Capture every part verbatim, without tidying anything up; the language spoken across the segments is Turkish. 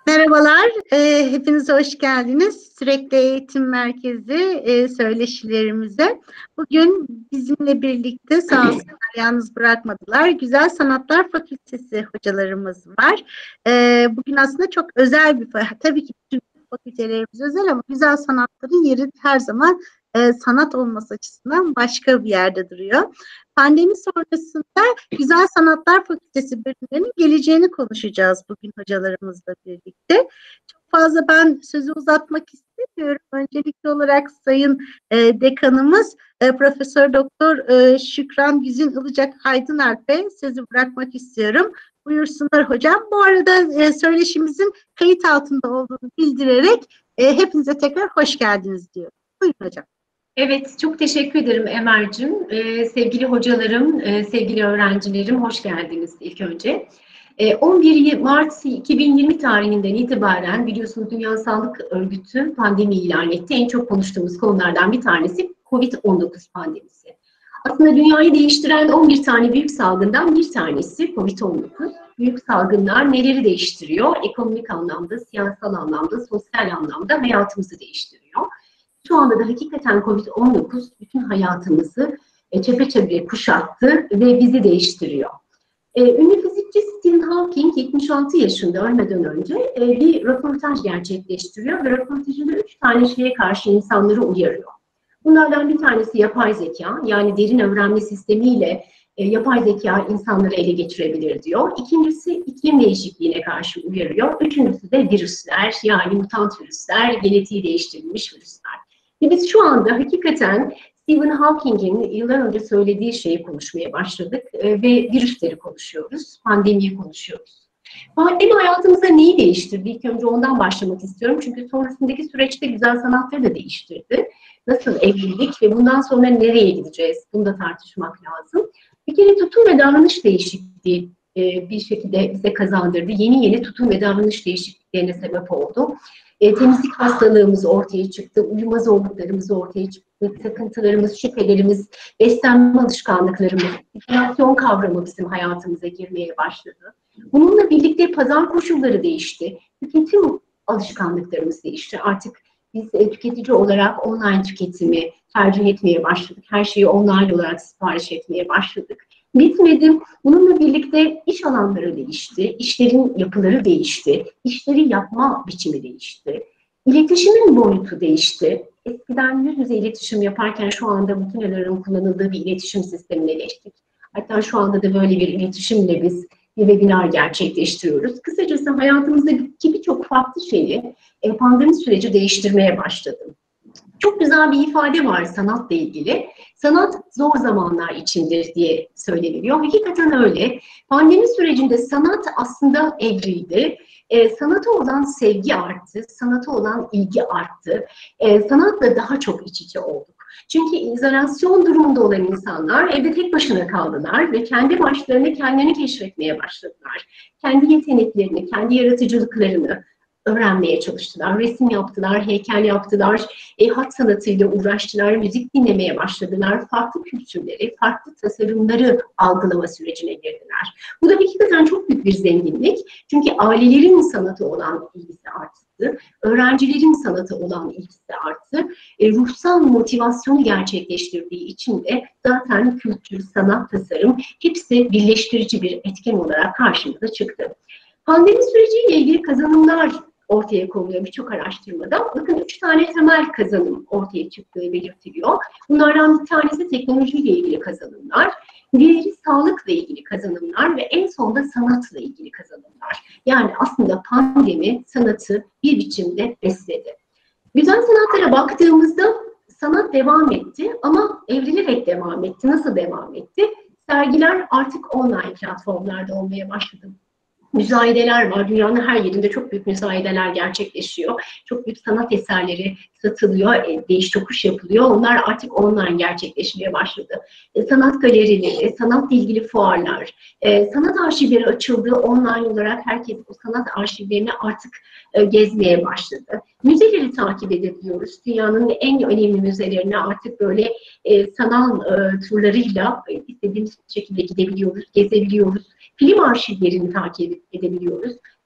Merhabalar, e, hepiniz hoş geldiniz. Sürekli Eğitim Merkezi e, söyleşilerimize. Bugün bizimle birlikte sağ olsunlar yalnız bırakmadılar. Güzel Sanatlar Fakültesi hocalarımız var. E, bugün aslında çok özel bir, tabii ki bütün fakültelerimiz özel ama güzel sanatların yeri her zaman e, sanat olması açısından başka bir yerde duruyor. Pandemi sonrasında Güzel Sanatlar Fakültesi bölümlerinin geleceğini konuşacağız bugün hocalarımızla birlikte. Çok fazla ben sözü uzatmak istemiyorum. Öncelikli olarak Sayın e, Dekanımız e, Profesör Doktor e, Şükran Güzin Ilıcak Aydınalp'e sözü bırakmak istiyorum. Buyursunlar hocam. Bu arada e, söyleşimizin kayıt altında olduğunu bildirerek e, hepinize tekrar hoş geldiniz diyorum. Buyurun hocam. Evet, çok teşekkür ederim Emel'cim. Ee, sevgili hocalarım, e, sevgili öğrencilerim, hoş geldiniz ilk önce. E, on bir Mart iki bin yirmi tarihinden itibaren biliyorsunuz Dünya Sağlık Örgütü pandemi ilan etti. En çok konuştuğumuz konulardan bir tanesi kovid on dokuz pandemisi. Aslında dünyayı değiştiren on bir tane büyük salgından bir tanesi kovid on dokuz. Büyük salgınlar neleri değiştiriyor? Ekonomik anlamda, siyasal anlamda, sosyal anlamda hayatımızı değiştiriyor. Şu anda da hakikaten kovid on dokuz bütün hayatımızı e, çepeçevre kuşattı ve bizi değiştiriyor. E, ünlü fizikçi Stephen Hawking yetmiş altı yaşında ölmeden önce e, bir röportaj gerçekleştiriyor ve röportajında üç tane şeye karşı insanları uyarıyor. Bunlardan bir tanesi yapay zeka, yani derin öğrenme sistemiyle e, yapay zeka insanları ele geçirebilir diyor. İkincisi iklim değişikliğine karşı uyarıyor. Üçüncüsü de virüsler, yani mutant virüsler, genetiği değiştirilmiş virüsler. Ve biz şu anda hakikaten Stephen Hawking'in yıllar önce söylediği şeyi konuşmaya başladık e, ve virüsleri konuşuyoruz, pandemiyi konuşuyoruz. Pandemi hayatımızda neyi değiştirdi? İlk önce ondan başlamak istiyorum. Çünkü sonrasındaki süreçte güzel sanatları da değiştirdi. Nasıl evrildik ve bundan sonra nereye gideceğiz? Bunu da tartışmak lazım. Bir kere tutum ve davranış değişikliği e, bir şekilde bize kazandırdı. Yeni yeni tutum ve davranış değişikliklerine sebep oldu. E, temizlik hastalığımız ortaya çıktı, uyuma zorluklarımız ortaya çıktı, takıntılarımız, şüphelerimiz, beslenme alışkanlıklarımız, izolasyon kavramı bizim hayatımıza girmeye başladı. Bununla birlikte pazar koşulları değişti, tüketim alışkanlıklarımız değişti. Artık biz e, tüketici olarak online tüketimi tercih etmeye başladık. Her şeyi online olarak sipariş etmeye başladık. Bitmedi. Bununla birlikte iş alanları değişti, işlerin yapıları değişti, işleri yapma biçimi değişti. İletişimin boyutu değişti. Eskiden yüz yüze iletişim yaparken şu anda makinelerin kullanıldığı bir iletişim sistemine geçtik. Hatta şu anda da böyle bir iletişimle biz bir webinar gerçekleştiriyoruz. Kısacası hayatımızdaki birçok farklı şeyi pandemi süreci değiştirmeye başladı. Çok güzel bir ifade var sanatla ilgili. Sanat zor zamanlar içindir diye söyleniliyor. Hakikaten öyle. Pandemi sürecinde sanat aslında evrildi. E, sanata olan sevgi arttı, sanata olan ilgi arttı. E, sanatla daha çok iç içe olduk. Çünkü izolasyon durumunda olan insanlar evde tek başına kaldılar ve kendi başlarına kendilerini keşfetmeye başladılar. Kendi yeteneklerini, kendi yaratıcılıklarını öğrenmeye çalıştılar. Resim yaptılar, heykel yaptılar, e, hat sanatıyla uğraştılar, müzik dinlemeye başladılar. Farklı kültürleri, farklı tasarımları algılama sürecine girdiler. Bu da hakikaten çok büyük bir zenginlik. Çünkü ailelerin sanatı olan ilgisi arttı, öğrencilerin sanatı olan ilgisi arttı. E, ruhsal motivasyonu gerçekleştirdiği için de zaten kültür, sanat, tasarım hepsi birleştirici bir etken olarak karşımıza çıktı. Pandemi süreciyle ilgili kazanımlar ortaya konuluyor birçok araştırmada. Bakın üç tane temel kazanım ortaya çıktığı belirtiliyor. Bunlardan bir tanesi teknolojiyle ilgili kazanımlar, diğeri sağlıkla ilgili kazanımlar ve en sonunda sanatla ilgili kazanımlar. Yani aslında pandemi sanatı bir biçimde besledi. Güzel sanatlara baktığımızda sanat devam etti ama evrilerek devam etti. Nasıl devam etti? Sergiler artık online platformlarda olmaya başladı. Müzayedeler var. Dünyanın her yerinde çok büyük müzayedeler gerçekleşiyor. Çok büyük sanat eserleri satılıyor, değiş tokuş yapılıyor. Onlar artık online gerçekleşmeye başladı. E, sanat galerileri, sanatla ilgili fuarlar, e, sanat arşivleri açıldı. Online olarak herkes o sanat arşivlerini artık e, gezmeye başladı. Müzeleri takip edebiliyoruz. Dünyanın en önemli müzelerine artık böyle e, sanal e, turlarıyla e, istediğimiz şekilde gidebiliyoruz, gezebiliyoruz. Film arşivlerini takip edebiliyoruz.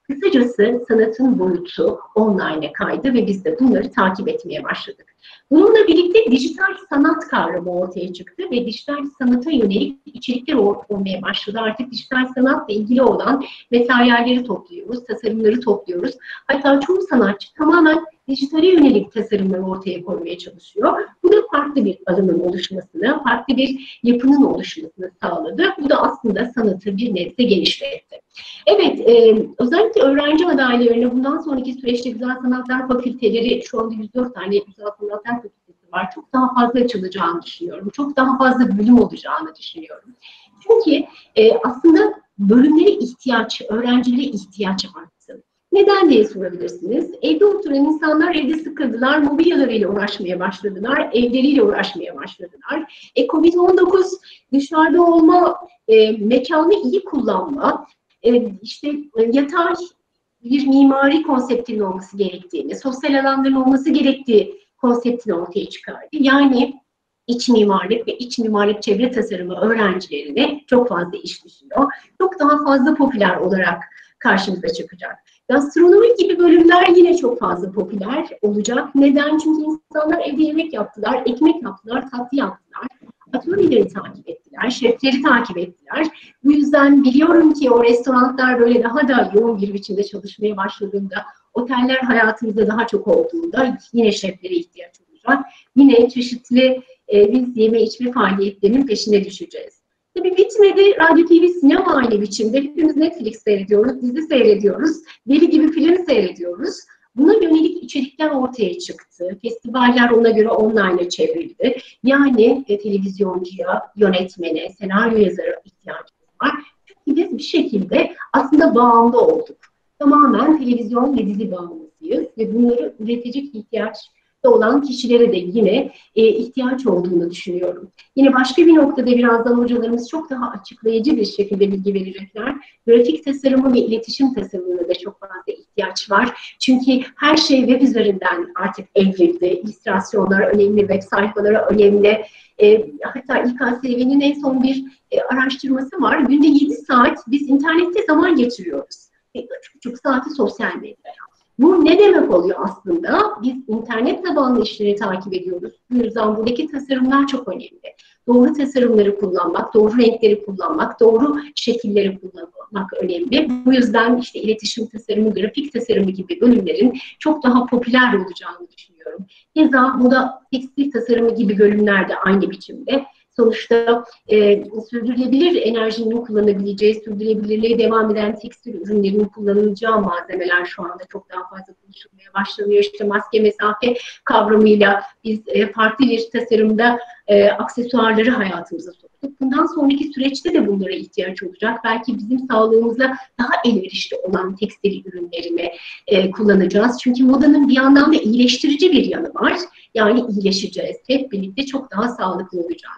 Kısacası sanatın boyutu online'e kaydı ve biz de bunları takip etmeye başladık. Bununla birlikte dijital sanat kavramı ortaya çıktı ve dijital sanata yönelik içerikler olmaya başladı. Artık dijital sanatla ilgili olan materyalleri topluyoruz, tasarımları topluyoruz. Hatta çoğu sanatçı tamamen dijitale yönelik tasarımları ortaya koymaya çalışıyor. Bu da farklı bir alanın oluşmasını, farklı bir yapının oluşmasını sağladı. Bu da aslında sanatı bir nebze genişletti. Evet, e, özellikle öğrenci adaylarına bundan sonraki süreçte Güzel Sanatlar Fakülteleri, şu anda yüz dört tane Güzel Sanatlar Fakültesi var. Çok daha fazla açılacağını düşünüyorum. Çok daha fazla bölüm olacağını düşünüyorum. Çünkü e, aslında bölümlere ihtiyaç, öğrencilere ihtiyaç arttı. Neden diye sorabilirsiniz. Evde oturan insanlar evde sıkıldılar, mobilyalarıyla uğraşmaya başladılar, evleriyle uğraşmaya başladılar. E, Covid on dokuz dışarıda olma, e, mekanı iyi kullanma, e, işte e, yatay bir mimari konseptinin olması gerektiğini, sosyal alanların olması gerektiği konseptini ortaya çıkardı. Yani iç mimarlık ve iç mimarlık çevre tasarımı öğrencilerine çok fazla iş düşüyor. Çok daha fazla popüler olarak karşımıza çıkacak. Gastronomi gibi bölümler yine çok fazla popüler olacak. Neden? Çünkü insanlar evde yemek yaptılar, ekmek yaptılar, tatlı yaptılar. Atölyeleri takip ettiler, şefleri takip ettiler. Bu yüzden biliyorum ki o restoranlar böyle daha da yoğun bir biçimde çalışmaya başladığında, oteller hayatımızda daha çok olduğunda yine şeflere ihtiyaç olacak. Yine çeşitli e, biz yeme içme faaliyetlerinin peşine düşeceğiz. Tabii bitmedi. Radyo, T V, sinema aynı biçimde. Hepimiz Netflix seyrediyoruz, dizi seyrediyoruz, deli gibi film seyrediyoruz. Buna yönelik içerikler ortaya çıktı. Festivaller ona göre online'a çevrildi. Yani e, televizyoncuya, yönetmene, senaryo yazarı ihtiyacımız var. Çünkü biz bir şekilde aslında bağımlı olduk. Tamamen televizyon ve dizi bağımlısıyız ve bunları üretecek ihtiyaç olan kişilere de yine e, ihtiyaç olduğunu düşünüyorum. Yine başka bir noktada birazdan hocalarımız çok daha açıklayıcı bir şekilde bilgi verecekler. Grafik tasarımı ve iletişim tasarımına da çok fazla ihtiyaç var. Çünkü her şey web üzerinden artık evrildi. İllüstrasyonlar önemli, web sayfaları önemli. E, hatta İ K S V'nin en son bir e, araştırması var. Günde yedi saat biz internette zaman geçiriyoruz. E, üç buçuk saati sosyal medyaya. Bu ne demek oluyor aslında? Biz internet tabanlı işleri takip ediyoruz. Bu yüzden buradaki tasarımlar çok önemli. Doğru tasarımları kullanmak, doğru renkleri kullanmak, doğru şekilleri kullanmak önemli. Bu yüzden işte iletişim tasarımı, grafik tasarımı gibi bölümlerin çok daha popüler olacağını düşünüyorum. Keza moda tekstil tasarımı gibi bölümler de aynı biçimde. Sonuçta e, sürdürülebilir enerjinin kullanabileceği, sürdürülebilirliğe devam eden tekstil ürünlerinin kullanılacağı malzemeler şu anda çok daha fazla konuşulmaya başlanıyor. İşte maske, mesafe kavramıyla biz e, farklı bir tasarımda e, aksesuarları hayatımıza soktuk. Bundan sonraki süreçte de bunlara ihtiyaç olacak. Belki bizim sağlığımıza daha elverişli olan tekstil ürünlerini e, kullanacağız. Çünkü modanın bir yandan da iyileştirici bir yanı var. Yani iyileşeceğiz. Hep birlikte çok daha sağlıklı olacağız.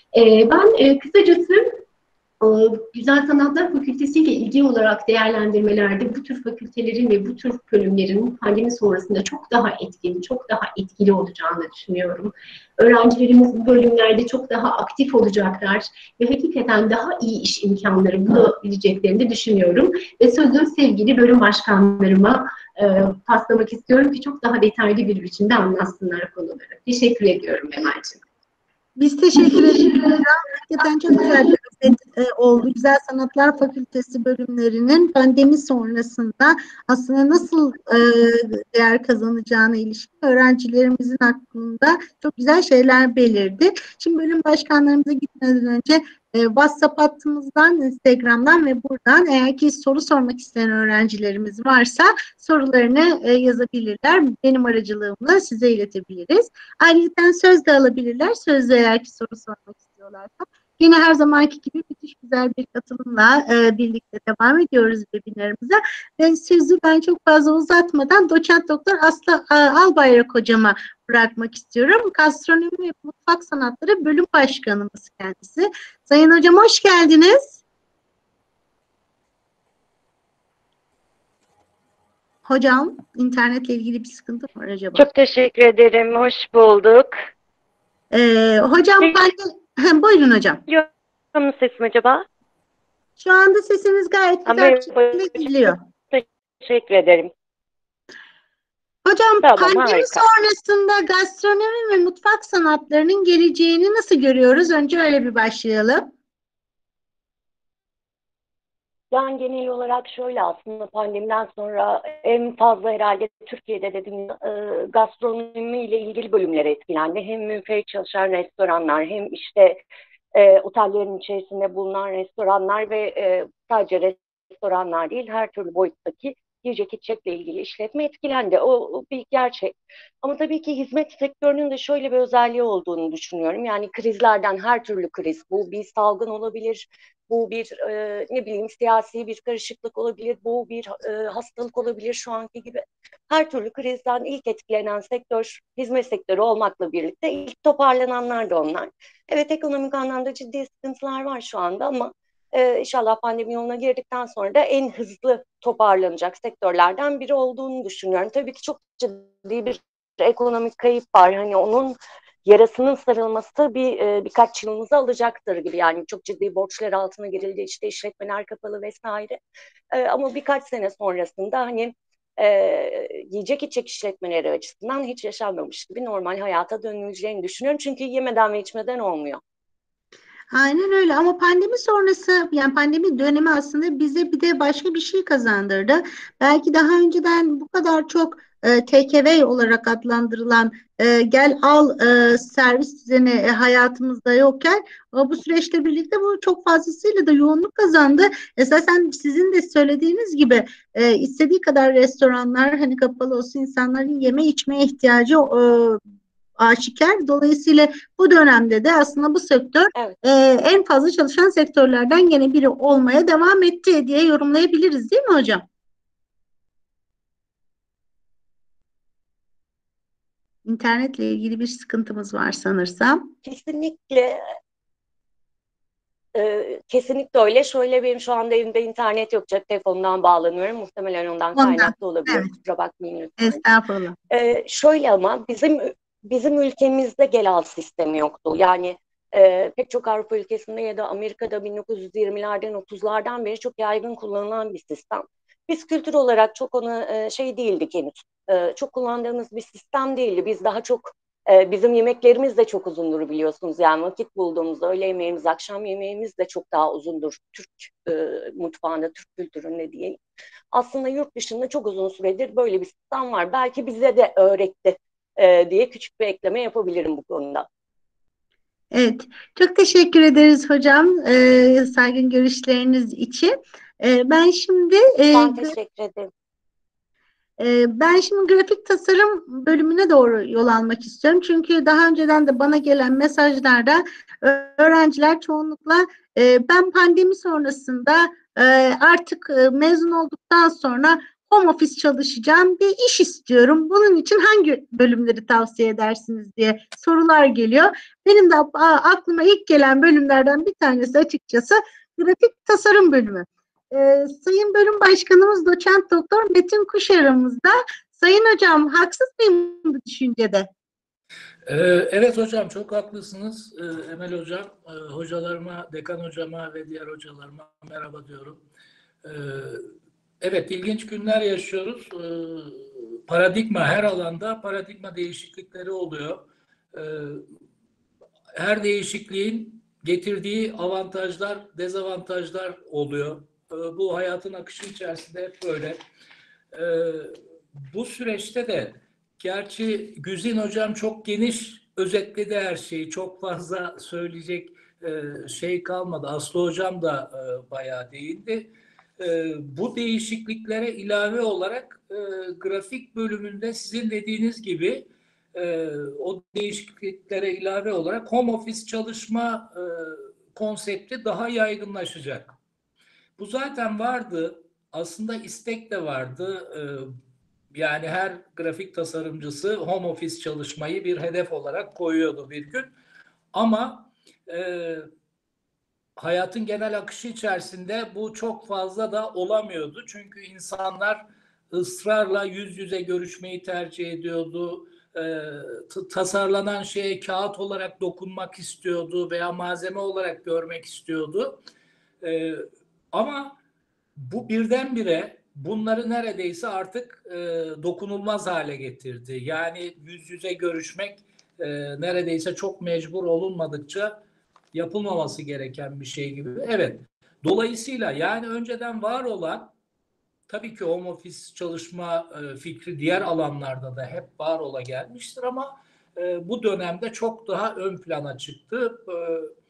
Ben kısacası Güzel Sanatlar Fakültesi ile ilgili olarak değerlendirmelerde bu tür fakültelerin ve bu tür bölümlerin pandemi sonrasında çok daha etkin, çok daha etkili olacağını düşünüyorum. Öğrencilerimiz bu bölümlerde çok daha aktif olacaklar ve hakikaten daha iyi iş imkanları bulabileceklerini de düşünüyorum. Ve sözü sevgili bölüm başkanlarıma e, paslamak istiyorum ki çok daha detaylı bir biçimde anlatsınlar konuları. Teşekkür ediyorum Emel'ciğim. Biz teşekkür ederiz. Hakikaten çok güzel bir özet e, oldu. Güzel Sanatlar Fakültesi bölümlerinin pandemi sonrasında aslında nasıl e, değer kazanacağına ilişkin öğrencilerimizin aklında çok güzel şeyler belirdi. Şimdi bölüm başkanlarımıza gitmeden önce e, WhatsApp hattımızdan, Instagram'dan ve buradan eğer ki soru sormak isteyen öğrencilerimiz varsa sorularını e, yazabilirler. Benim aracılığımla size iletebiliriz. Ayrıca söz de alabilirler. Sözde eğer ki soru sormak istiyorlarsa. Yine her zamanki gibi müthiş güzel bir katılımla e, birlikte devam ediyoruz webinarımıza. Ve sözü ben çok fazla uzatmadan Doçent Doktor Aslı e, Albayrak hocama bırakmak istiyorum. Gastronomi ve Mutfak Sanatları Bölüm Başkanımız kendisi. Sayın Hocam hoş geldiniz. Hocam internetle ilgili bir sıkıntı mı var acaba? Çok teşekkür ederim. Hoş bulduk. Ee, hocam ben de... Buyurun hocam. Duyuyor musunuz sesim acaba? Şu anda sesiniz gayet güzel bir şekilde geliyor. Teşekkür ederim. Hocam, Tamam, pandemi harika. sonrasında gastronomi ve mutfak sanatlarının geleceğini nasıl görüyoruz? Önce öyle bir başlayalım. Yani genel olarak şöyle, aslında pandemiden sonra en fazla herhalde Türkiye'de dediğim e, gastronomi ile ilgili bölümler etkilendi. Hem münferit çalışan restoranlar, hem işte e, otellerin içerisinde bulunan restoranlar ve e, sadece restoranlar değil, her türlü boyuttaki yiyecek içecekle ilgili işletme etkilendi. O, o bir gerçek. Ama tabii ki hizmet sektörünün de şöyle bir özelliği olduğunu düşünüyorum. Yani krizlerden, her türlü kriz, bu bir salgın olabilir, bu bir e, ne bileyim siyasi bir karışıklık olabilir, bu bir e, hastalık olabilir şu anki gibi. Her türlü krizden ilk etkilenen sektör hizmet sektörü olmakla birlikte ilk toparlananlar da onlar. Evet, ekonomik anlamda ciddi sıkıntılar var şu anda ama e, inşallah pandemi yoluna girdikten sonra da en hızlı toparlanacak sektörlerden biri olduğunu düşünüyorum. Tabii ki çok ciddi bir ekonomik kayıp var. Hani onun yarasının sarılması bir e, birkaç yılımızı alacaktır gibi. Yani çok ciddi borçlar altına girildi, işte işletmeler kapalı vesaire. E, ama birkaç sene sonrasında hani e, yiyecek içecek işletmeleri açısından hiç yaşanmamış gibi normal hayata dönüleceğini düşünüyorum. Çünkü yemeden ve içmeden olmuyor. Aynen öyle, ama pandemi sonrası, yani pandemi dönemi aslında bize bir de başka bir şey kazandırdı. Belki daha önceden bu kadar çok e, take away olarak adlandırılan e, gel al e, servis düzeni e, hayatımızda yokken, ama bu süreçle birlikte bu çok fazlasıyla da yoğunluk kazandı. Esasen sizin de söylediğiniz gibi e, istediği kadar restoranlar hani kapalı olsun, insanların yeme içmeye ihtiyacı e, aşikar. Dolayısıyla bu dönemde de aslında bu sektör Evet. e, en fazla çalışan sektörlerden gene biri olmaya devam etti diye yorumlayabiliriz, değil mi hocam? İnternetle ilgili bir sıkıntımız var sanırsam. Kesinlikle Ee, kesinlikle öyle. Şöyle, benim şu anda evimde internet yok. Cep telefonundan bağlanıyorum. Muhtemelen ondan Ondan. kaynaklı olabilir. Evet. Kusura bakmayın lütfen. Estağfurullah. Ee, şöyle, ama bizim bizim ülkemizde gel al sistemi yoktu. Yani e, pek çok Avrupa ülkesinde ya da Amerika'da bin dokuz yüz yirmilerden otuzlardan beri çok yaygın kullanılan bir sistem. Biz kültür olarak çok ona e, şey değildik henüz. E, çok kullandığımız bir sistem değildi. Biz daha çok e, bizim yemeklerimiz de çok uzundur, biliyorsunuz. Yani vakit bulduğumuzda öğle yemeğimiz, akşam yemeğimiz de çok daha uzundur. Türk e, mutfağında, Türk kültüründe diyelim. Aslında yurt dışında çok uzun süredir böyle bir sistem var. Belki bize de öğretti e, diye küçük bir ekleme yapabilirim bu konuda. Evet. Çok teşekkür ederiz hocam, e, saygın görüşleriniz için. E, ben şimdi e, Ben teşekkür ederim. Ee, Ben şimdi grafik tasarım bölümüne doğru yol almak istiyorum. Çünkü daha önceden de bana gelen mesajlarda öğrenciler çoğunlukla e, ben pandemi sonrasında e, artık e, mezun olduktan sonra home office çalışacağım, bir iş istiyorum. Bunun için hangi bölümleri tavsiye edersiniz diye sorular geliyor. Benim de a, aklıma ilk gelen bölümlerden bir tanesi açıkçası grafik tasarım bölümü. Ee, Sayın Bölüm Başkanımız Doçent Doktor Metin Kuş aramızda. Sayın Hocam, haksız mıyım bu düşüncede? Ee, Evet hocam, çok haklısınız. Ee, Emel hocam, e, hocalarıma, dekan hocama ve diğer hocalarıma merhaba diyorum. Ee, Evet, ilginç günler yaşıyoruz. Ee, Paradigma, her alanda paradigma değişiklikleri oluyor. Ee, Her değişikliğin getirdiği avantajlar, dezavantajlar oluyor. Ee, Bu hayatın akışı içerisinde hep böyle. Ee, Bu süreçte de gerçi Güzin hocam çok geniş özetledi her şeyi. Çok fazla söyleyecek e, şey kalmadı. Aslı hocam da e, bayağı değindi. E, bu değişikliklere ilave olarak e, grafik bölümünde sizin dediğiniz gibi e, o değişikliklere ilave olarak home office çalışma e, konsepti daha yaygınlaşacak. Bu zaten vardı. Aslında istek de vardı. Ee, yani her grafik tasarımcısı home office çalışmayı bir hedef olarak koyuyordu bir gün. Ama e, hayatın genel akışı içerisinde bu çok fazla da olamıyordu. Çünkü insanlar ısrarla yüz yüze görüşmeyi tercih ediyordu. E, tasarlanan şeye kağıt olarak dokunmak istiyordu veya malzeme olarak görmek istiyordu. E, ama bu birdenbire bunları neredeyse artık e, dokunulmaz hale getirdi. Yani yüz yüze görüşmek e, neredeyse çok mecbur olunmadıkça yapılmaması gereken bir şey gibi. Evet. Dolayısıyla yani önceden var olan, tabii ki home office çalışma e, fikri diğer alanlarda da hep var ola gelmiştir ama e, bu dönemde çok daha ön plana çıktı. E,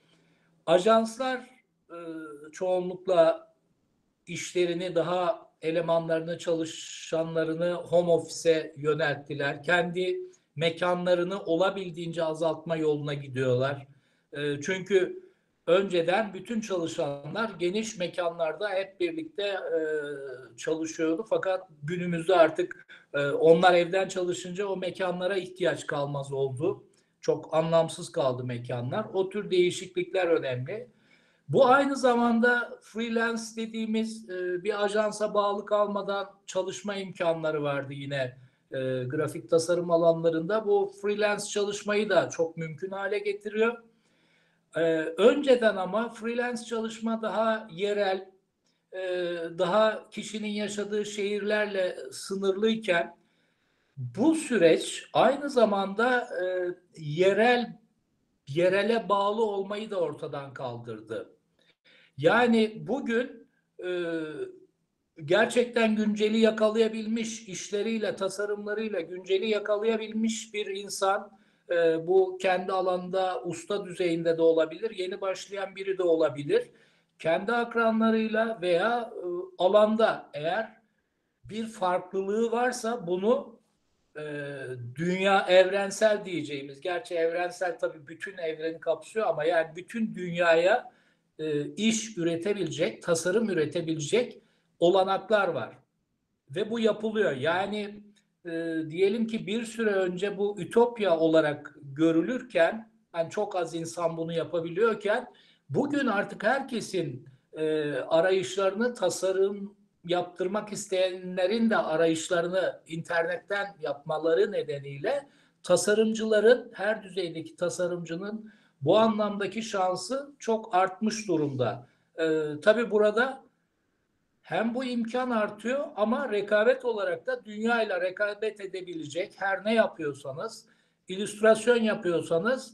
ajanslar e, çoğunlukla işlerini daha elemanlarını, çalışanlarını home office'e yönelttiler. Kendi mekanlarını olabildiğince azaltma yoluna gidiyorlar. E, çünkü önceden bütün çalışanlar geniş mekanlarda hep birlikte e, çalışıyordu. Fakat günümüzde artık e, onlar evden çalışınca o mekanlara ihtiyaç kalmaz oldu. Çok anlamsız kaldı mekanlar. O tür değişiklikler önemli. Bu aynı zamanda freelance dediğimiz e, bir ajansa bağlı kalmadan çalışma imkanları vardı yine e, grafik tasarım alanlarında. Bu freelance çalışmayı da çok mümkün hale getiriyor. E, önceden ama freelance çalışma daha yerel, e, daha kişinin yaşadığı şehirlerle sınırlıyken bu süreç aynı zamanda e, yerel yerele bağlı olmayı da ortadan kaldırdı. Yani bugün e, gerçekten günceli yakalayabilmiş, işleriyle, tasarımlarıyla günceli yakalayabilmiş bir insan, e, bu kendi alanda usta düzeyinde de olabilir, yeni başlayan biri de olabilir. Kendi akranlarıyla veya e, alanda eğer bir farklılığı varsa bunu e, dünya evrensel diyeceğimiz, gerçi evrensel tabii bütün evreni kapsıyor ama yani bütün dünyaya e, iş üretebilecek, tasarım üretebilecek olanaklar var. Ve bu yapılıyor. Yani e, diyelim ki bir süre önce bu ütopya olarak görülürken, yani çok az insan bunu yapabiliyorken, bugün artık herkesin e, arayışlarını, tasarım yaptırmak isteyenlerin de arayışlarını internetten yapmaları nedeniyle tasarımcıların, her düzeydeki tasarımcının bu anlamdaki şansı çok artmış durumda. E, tabii burada hem bu imkan artıyor ama rekabet olarak da dünyayla rekabet edebilecek her ne yapıyorsanız, illüstrasyon yapıyorsanız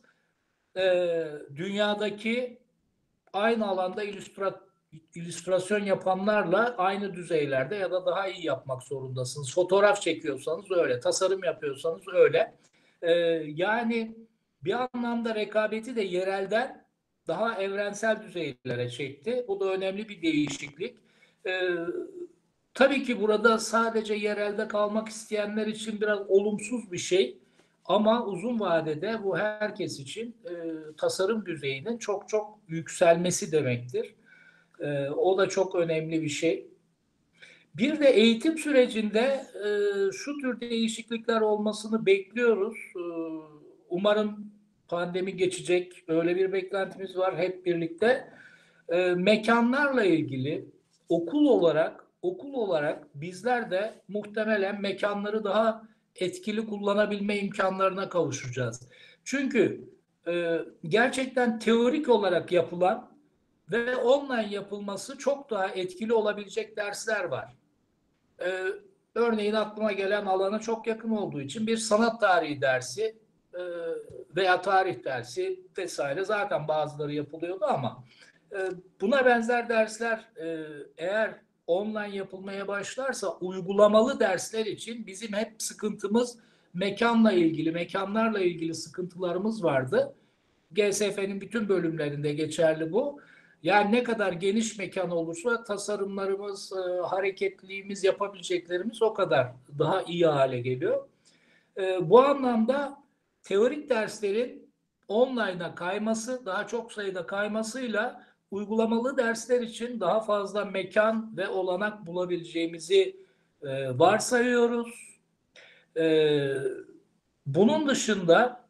e, dünyadaki aynı alanda illüstra, illüstrasyon yapanlarla aynı düzeylerde ya da daha iyi yapmak zorundasınız. Fotoğraf çekiyorsanız öyle, tasarım yapıyorsanız öyle. E, yani bir anlamda rekabeti de yerelden daha evrensel düzeylere çekti. Bu da önemli bir değişiklik. Ee, tabii ki burada sadece yerelde kalmak isteyenler için biraz olumsuz bir şey ama uzun vadede bu herkes için e, tasarım düzeyinin çok çok yükselmesi demektir. E, o da çok önemli bir şey. Bir de eğitim sürecinde e, şu tür değişiklikler olmasını bekliyoruz. E, umarım pandemi geçecek. Öyle bir beklentimiz var hep birlikte. E, mekanlarla ilgili okul olarak okul olarak bizler de muhtemelen mekanları daha etkili kullanabilme imkanlarına kavuşacağız. Çünkü e, gerçekten teorik olarak yapılan ve online yapılması çok daha etkili olabilecek dersler var. Ee, örneğin aklıma gelen alana çok yakın olduğu için bir sanat tarihi dersi e, veya tarih dersi vesaire zaten bazıları yapılıyordu ama e, buna benzer dersler e, eğer online yapılmaya başlarsa uygulamalı dersler için bizim hep sıkıntımız mekanla ilgili, mekanlarla ilgili sıkıntılarımız vardı. G S F'nin bütün bölümlerinde geçerli bu. Yani ne kadar geniş mekan olursa tasarımlarımız, e, hareketliliğimiz, yapabileceklerimiz o kadar daha iyi hale geliyor. E, bu anlamda teorik derslerin online'a kayması, daha çok sayıda kaymasıyla uygulamalı dersler için daha fazla mekan ve olanak bulabileceğimizi e, varsayıyoruz. E, bunun dışında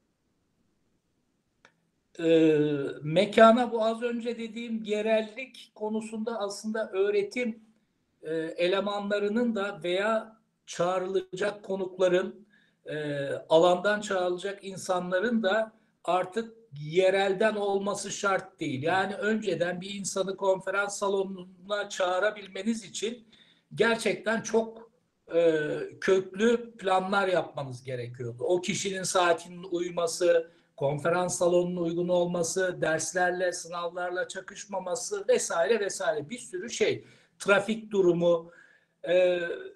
e, mekana bu az önce dediğim yerellik konusunda aslında öğretim e, elemanlarının da veya çağrılacak konukların, e, alandan çağrılacak insanların da artık yerelden olması şart değil. Yani önceden bir insanı konferans salonuna çağırabilmeniz için gerçekten çok e, köklü planlar yapmanız gerekiyordu. O kişinin saatinin uyması, konferans salonunun uygun olması, derslerle, sınavlarla çakışmaması vesaire vesaire bir sürü şey. Trafik durumu, e,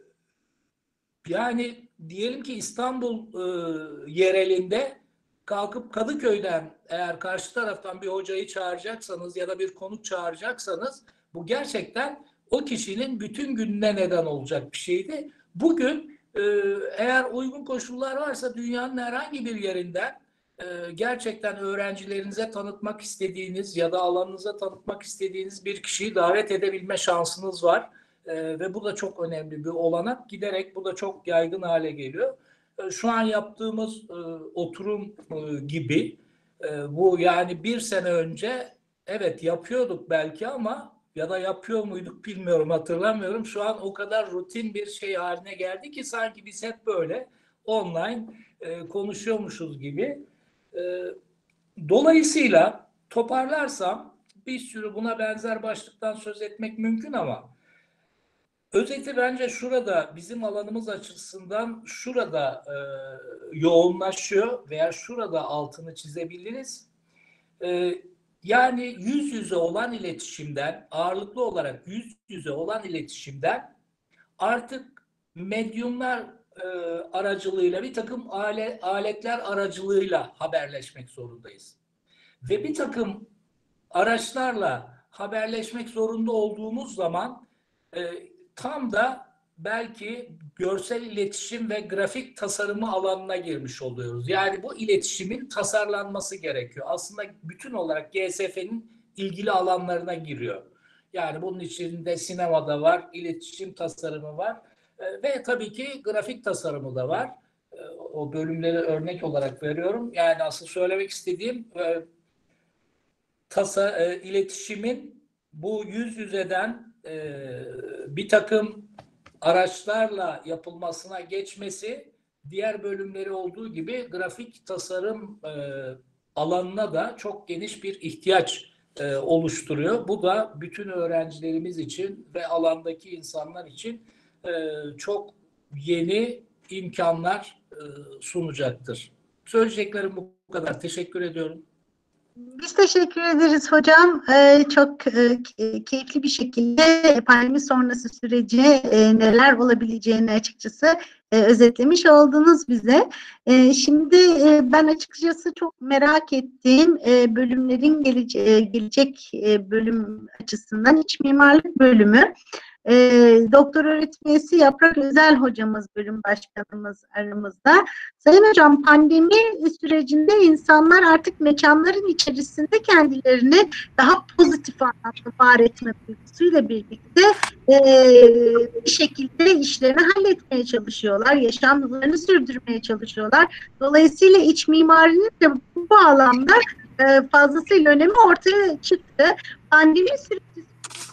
yani diyelim ki İstanbul e, yerelinde kalkıp Kadıköy'den eğer karşı taraftan bir hocayı çağıracaksanız ya da bir konuk çağıracaksanız bu gerçekten o kişinin bütün gününe neden olacak bir şeydi. Bugün e, eğer uygun koşullar varsa dünyanın herhangi bir yerinden e, gerçekten öğrencilerinize tanıtmak istediğiniz ya da alanınıza tanıtmak istediğiniz bir kişiyi davet edebilme şansınız var. Ee, ve bu da çok önemli bir olanak. Giderek bu da çok yaygın hale geliyor. Ee, şu an yaptığımız e, oturum e, gibi e, bu yani bir sene önce evet yapıyorduk belki ama ya da yapıyor muyduk bilmiyorum, hatırlamıyorum. Şu an o kadar rutin bir şey haline geldi ki sanki biz hep böyle online e, konuşuyormuşuz gibi. E, dolayısıyla toparlarsam bir sürü buna benzer başlıktan söz etmek mümkün ama özeti bence şurada, bizim alanımız açısından şurada e, yoğunlaşıyor veya şurada altını çizebiliriz. E, yani yüz yüze olan iletişimden, ağırlıklı olarak yüz yüze olan iletişimden artık medyumlar e, aracılığıyla, bir takım alet, aletler aracılığıyla haberleşmek zorundayız. Ve bir takım araçlarla haberleşmek zorunda olduğumuz zaman e, tam da belki görsel iletişim ve grafik tasarımı alanına girmiş oluyoruz. Yani bu iletişimin tasarlanması gerekiyor. Aslında bütün olarak G S F'nin ilgili alanlarına giriyor. Yani bunun içinde sinemada var, iletişim tasarımı var e, ve tabii ki grafik tasarımı da var. E, o bölümleri örnek olarak veriyorum. Yani asıl söylemek istediğim e, tasa, e, iletişimin bu yüz yüzeden e, bir takım araçlarla yapılmasına geçmesi diğer bölümleri olduğu gibi grafik tasarım e, alanına da çok geniş bir ihtiyaç e, oluşturuyor. Bu da bütün öğrencilerimiz için ve alandaki insanlar için e, çok yeni imkanlar e, sunacaktır. Söyleyeceklerim bu kadar. Teşekkür ediyorum. Biz teşekkür ederiz hocam. Ee, çok e, keyifli bir şekilde pandemi sonrası süreci e, neler olabileceğini açıkçası e, özetlemiş oldunuz bize. E, şimdi e, ben açıkçası çok merak ettiğim e, bölümlerin gelece gelecek e, bölüm açısından iç mimarlık bölümü. E, doktor öğretim üyesi Yaprak Özel hocamız, bölüm başkanımız aramızda. Sayın hocam, pandemi sürecinde insanlar artık mekanların içerisinde kendilerini daha pozitif anlamda var etme duygusuyla birlikte e, bir şekilde işlerini halletmeye çalışıyorlar, yaşamlarını sürdürmeye çalışıyorlar. Dolayısıyla iç mimarinin de bu bağlamda e, fazlasıyla önemi ortaya çıktı. Pandemi süreci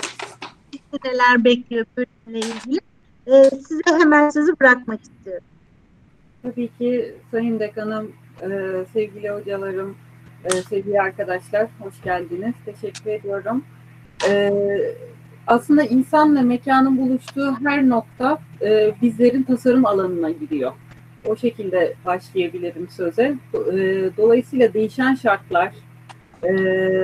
neler bekliyor bölümle ilgili? Ee, size hemen sözü bırakmak istiyorum. Tabii ki Sayın Dekanım, e, sevgili hocalarım, e, sevgili arkadaşlar, hoş geldiniz. Teşekkür ediyorum. E, aslında insanla mekanın buluştuğu her nokta e, bizlerin tasarım alanına giriyor. O şekilde başlayabilirim söze. E, dolayısıyla değişen şartlar, e,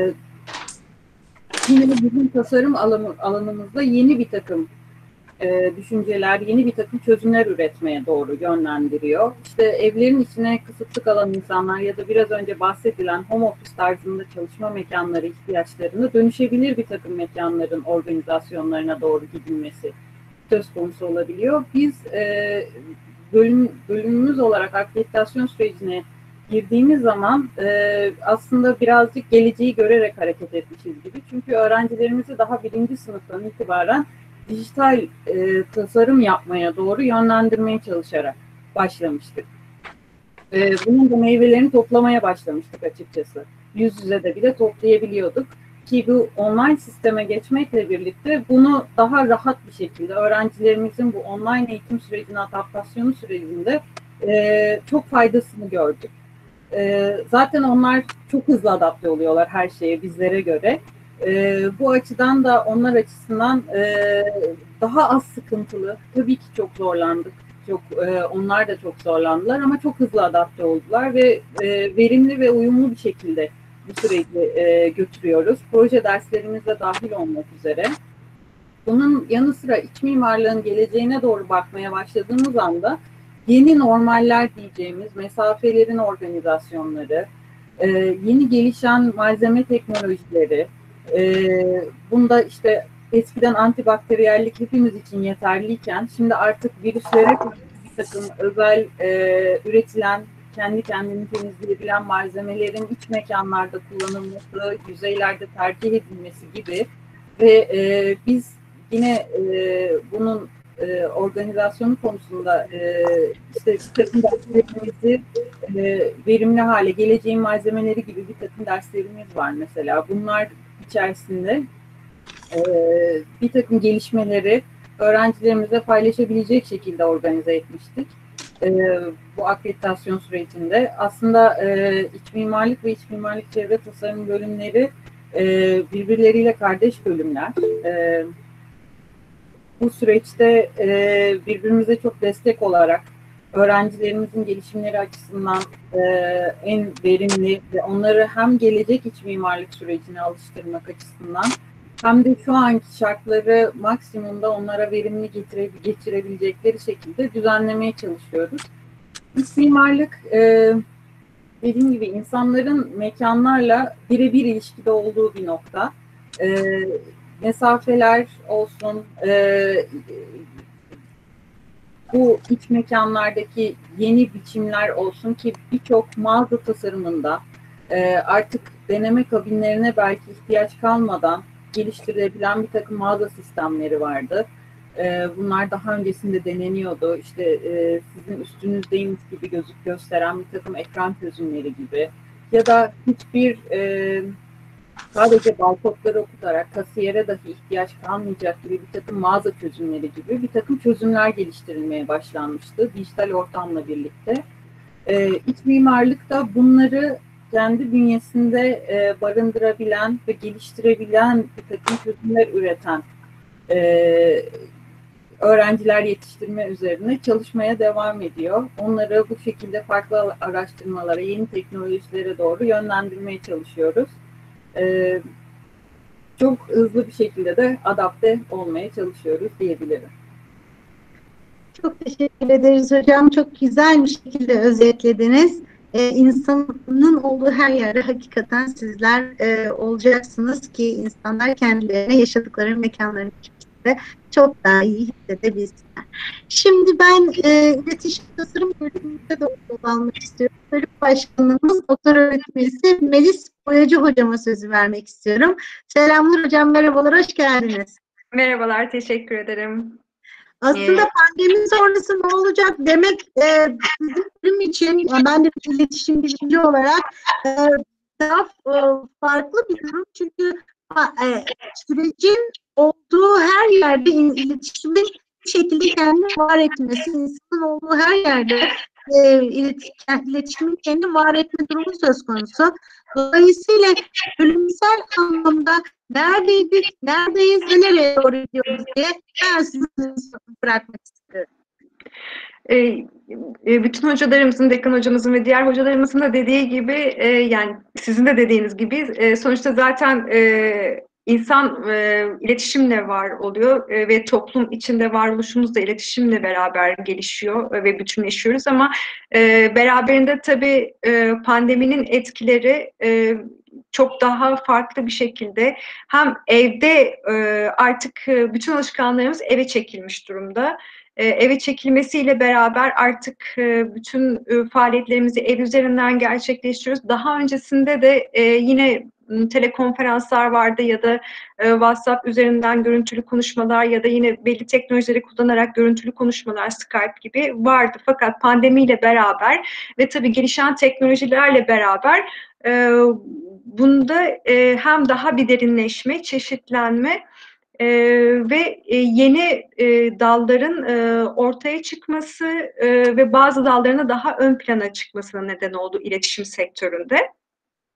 yine bizim tasarım alanı, alanımızda yeni bir takım e, düşünceler, yeni bir takım çözümler üretmeye doğru yönlendiriyor. İşte evlerin içine kısıtlı kalan insanlar ya da biraz önce bahsedilen home office tarzında çalışma mekanları ihtiyaçlarını dönüşebilir bir takım mekanların organizasyonlarına doğru gidilmesi söz konusu olabiliyor. Biz e, bölüm, bölümümüz olarak akreditasyon sürecine girdiğimiz zaman e, aslında birazcık geleceği görerek hareket etmişiz gibi. Çünkü öğrencilerimizi daha birinci sınıftan itibaren dijital e, tasarım yapmaya doğru yönlendirmeye çalışarak başlamıştık. E, bunun da meyvelerini toplamaya başlamıştık açıkçası. Yüz yüze de bile toplayabiliyorduk. Ki bu online sisteme geçmekle birlikte bunu daha rahat bir şekilde öğrencilerimizin bu online eğitim sürecine, adaptasyonu sürecinde e, çok faydasını gördük. E, zaten onlar çok hızlı adapte oluyorlar her şeye bizlere göre. E, bu açıdan da onlar açısından e, daha az sıkıntılı. Tabii ki çok zorlandık. Çok, e, onlar da çok zorlandılar ama çok hızlı adapte oldular ve e, verimli ve uyumlu bir şekilde bu süreci e, götürüyoruz. Proje derslerimiz de dahil olmak üzere. Bunun yanı sıra iç mimarlığın geleceğine doğru bakmaya başladığımız anda yeni normaller diyeceğimiz mesafelerin organizasyonları, e, yeni gelişen malzeme teknolojileri, e, bunda işte eskiden antibakteriyellik hepimiz için yeterliyken şimdi artık virüslere karşı bir takım özel e, üretilen, kendi kendini temizleyebilen malzemelerin iç mekanlarda kullanılması, yüzeylerde tercih edilmesi gibi ve e, biz yine e, bunun e, organizasyonu konusunda e, işte bir takım derslerimizi e, verimli hale, geleceğin malzemeleri gibi bir takım derslerimiz var mesela. Bunlar içerisinde e, bir takım gelişmeleri öğrencilerimize paylaşabilecek şekilde organize etmiştik. E, bu akreditasyon sürecinde aslında e, iç mimarlık ve iç mimarlık çevre tasarım bölümleri e, birbirleriyle kardeş bölümler. E, bu süreçte e, birbirimize çok destek olarak öğrencilerimizin gelişimleri açısından e, en verimli ve onları hem gelecek iç mimarlık sürecine alıştırmak açısından hem de şu anki şartları maksimumda onlara verimli getire, geçirebilecekleri şekilde düzenlemeye çalışıyoruz. İç mimarlık e, dediğim gibi insanların mekanlarla birebir ilişkide olduğu bir nokta. E, mesafeler olsun, e, bu iç mekanlardaki yeni biçimler olsun ki birçok mağaza tasarımında e, artık deneme kabinlerine belki ihtiyaç kalmadan geliştirilebilen bir takım mağaza sistemleri vardı. E, bunlar daha öncesinde deneniyordu. İşte e, sizin üstünüzdeymiş gibi gözük gösteren bir takım ekran çözümleri gibi ya da hiçbir e, sadece barkodları okutarak kasiyere dahi ihtiyaç kalmayacak gibi bir takım mağaza çözümleri gibi bir takım çözümler geliştirilmeye başlanmıştı dijital ortamla birlikte. Ee, iç mimarlık da bunları kendi bünyesinde e, barındırabilen ve geliştirebilen bir takım çözümler üreten e, öğrenciler yetiştirme üzerine çalışmaya devam ediyor. Onları bu şekilde farklı araştırmalara, yeni teknolojilere doğru yönlendirmeye çalışıyoruz. Ee, çok hızlı bir şekilde de adapte olmaya çalışıyoruz diyebilirim. Çok teşekkür ederiz hocam. Çok güzel bir şekilde özetlediniz. Ee, insanın olduğu her yerde hakikaten sizler e, olacaksınız ki insanlar kendilerine yaşadıkları mekanların içinde çok daha iyi hissedebilsinler. Şimdi ben e, iletişim tasarım bölümünde de almak istiyorum. Bölüm başkanımız doktor öğretim üyesi Melis Boyacı hocama sözü vermek istiyorum. Selamlar hocam, merhabalar, hoş geldiniz. Merhabalar, teşekkür ederim. Aslında ee, pandemi sonrası ne olacak demek e, bizim için, yani ben de bir iletişim bilimci olarak e, daha e, farklı bir durum. Çünkü e, sürecin olduğu her yerde iletişimin bir şekilde kendini var etmesi, insanın olduğu her yerde e, iletişimin kendini var etme durumu söz konusu. Dolayısıyla bölümsel anlamda neredeydik, neredeyiz ve nereye doğru gidiyoruz diye ben sizi bırakmak istiyorum. E, bütün hocalarımızın, dekan hocamızın ve diğer hocalarımızın da dediği gibi, e, yani sizin de dediğiniz gibi e, sonuçta zaten e, insan e, iletişimle var oluyor e, ve toplum içinde varoluşumuz da iletişimle beraber gelişiyor e, ve bütünleşiyoruz ama e, beraberinde tabii e, pandeminin etkileri e, çok daha farklı bir şekilde hem evde e, artık bütün alışkanlarımız eve çekilmiş durumda. Eve çekilmesiyle beraber artık bütün faaliyetlerimizi ev üzerinden gerçekleştiriyoruz. Daha öncesinde de yine telekonferanslar vardı ya da WhatsApp üzerinden görüntülü konuşmalar ya da yine belli teknolojileri kullanarak görüntülü konuşmalar, Skype gibi vardı. Fakat pandemiyle beraber ve tabii gelişen teknolojilerle beraber bunda hem daha bir derinleşme, çeşitlenme Ee, ve e, yeni e, dalların e, ortaya çıkması e, ve bazı dallarına daha ön plana çıkmasına neden oldu iletişim sektöründe.